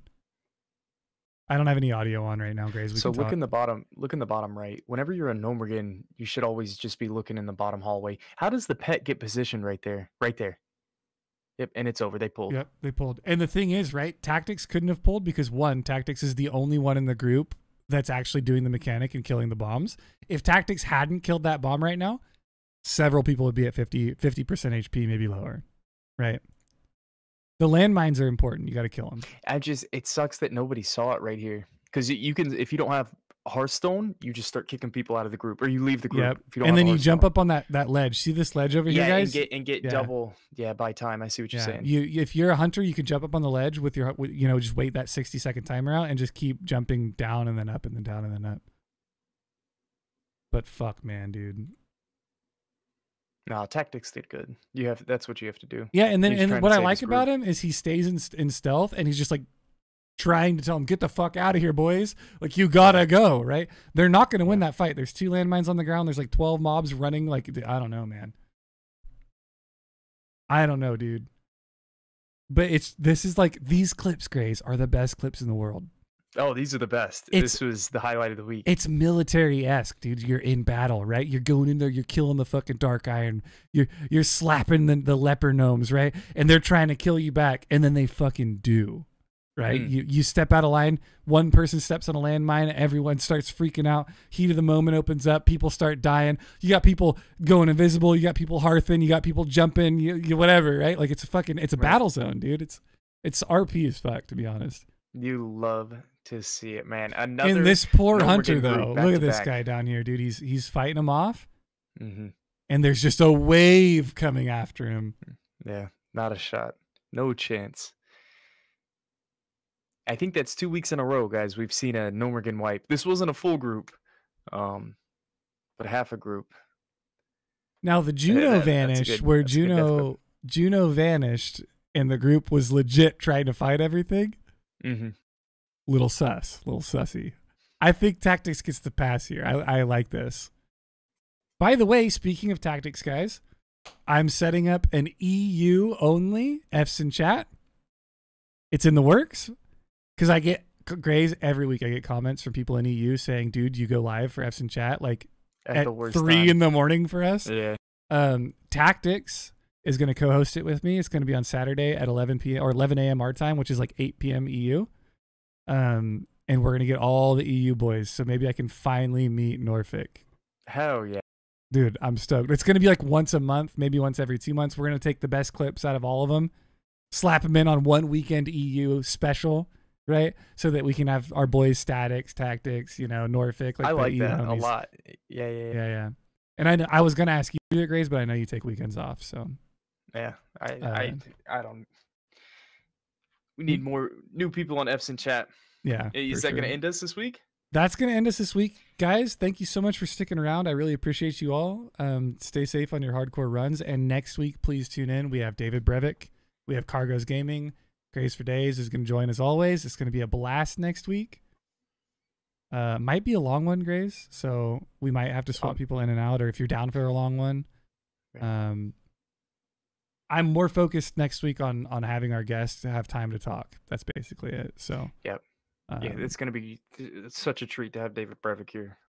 I don't have any audio on right now, Grays. We So can look talk. in the bottom. Look in the bottom right. Whenever you're a Gnomergan, you should always just be looking in the bottom hallway. How does the pet get positioned right there? Right there. Yep, and it's over. They pulled. Yep, they pulled. And the thing is, right? Tactics couldn't have pulled because one, Tactics is the only one in the group that's actually doing the mechanic and killing the bombs. If Tactics hadn't killed that bomb right now, several people would be at fifty percent H P, maybe lower. Right? The landmines are important. You got to kill them. I just it sucks that nobody saw it right here because you can if you don't have Hearthstone, you just start kicking people out of the group or you leave the group. Yep. If you don't And have then a you jump Hearthstone. up on that, that ledge. See this ledge over yeah, here, guys? and get and get Yeah. double. Yeah, by time. I see what you're Yeah. saying. You, if you're a hunter, you can jump up on the ledge with your, with, you know, just wait that sixty second timer out and just keep jumping down and then up and then down and then up. But fuck, man, dude. No, Tactics did good. You have that's what you have to do. Yeah, and then He's and trying what to I save like his about group. him is he stays in in stealth, and he's just like trying to tell him, get the fuck out of here, boys. Like, you gotta go, right? They're not gonna win that fight. There's two landmines on the ground. There's like twelve mobs running. Like, I don't know, man. I don't know, dude. But it's this is like these clips, Grays, are the best clips in the world. Oh, these are the best. It's- this was the highlight of the week. It's military-esque, dude. You're in battle, right? You're going in there, you're killing the fucking Dark Iron. You're you're slapping the, the leper gnomes, right? And they're trying to kill you back, and then they fucking do. Right? Mm. You you step out of line, one person steps on a landmine, everyone starts freaking out. Heat of the moment opens up, people start dying. You got people going invisible, you got people hearthing, you got people jumping, you, you whatever, right? Like, it's a fucking it's a Right. battle zone, dude. It's it's R P as fuck, to be honest. You love to see it, man. Another In this poor Gnomergan hunter, group though, back look to at this back. guy down here, dude. He's he's fighting him off, Mhm. and there's just a wave coming after him. Yeah, not a shot. No chance. I think that's two weeks in a row, guys. We've seen a Gnomergan wipe. This wasn't a full group, um, but half a group. Now the Juno that- that's a vanished, good- where that's a good death Juno clip. Juno vanished, and the group was legit trying to fight everything. Mm-hmm. Little sus, little sussy. I think Tactics gets the pass here. I, I like this. By the way, speaking of Tactics, guys, I'm setting up an E U only F's in chat. It's in the works because I get Grays every week. I get comments from people in E U saying, "Dude, you go live for F's in chat like At at, the worst three time. in the morning for us." Yeah. Um, Tactics is going to co-host it with me. It's going to be on Saturday at eleven p m or eleven a m our time, which is like eight p m E U. Um, and we're going to get all the E U boys. So maybe I can finally meet Norfolk. Hell yeah. Dude, I'm stoked. It's going to be like once a month, maybe once every two months. We're going to take the best clips out of all of them, slap them in on one weekend E U special, right? So that we can have our boys Statics, Tactics, you know, Norfolk. I the like E U that a homies. lot. Yeah, yeah, yeah. Yeah, yeah. And I know, I was going to ask you to do it, Grace, but I know you take weekends off, so. Yeah, I, Uh, I, I don't. We need more new people on F's in chat. Yeah, Is for that gonna sure. end us this week? That's going to end us this week. Guys, thank you so much for sticking around. I really appreciate you all. Um, stay safe on your hardcore runs. And next week, please tune in. We have David Brevik. We have Cargos Gaming. Grace for Days is going to join as always. It's going to be a blast next week. Uh, might be a long one, Grace. So we might have to swap Um, people in and out, or if you're down for a long one. Um, I'm more focused next week on on having our guests have time to talk. That's basically it. So Yep. um, yeah, it's gonna be it's such a treat to have David Brevik here.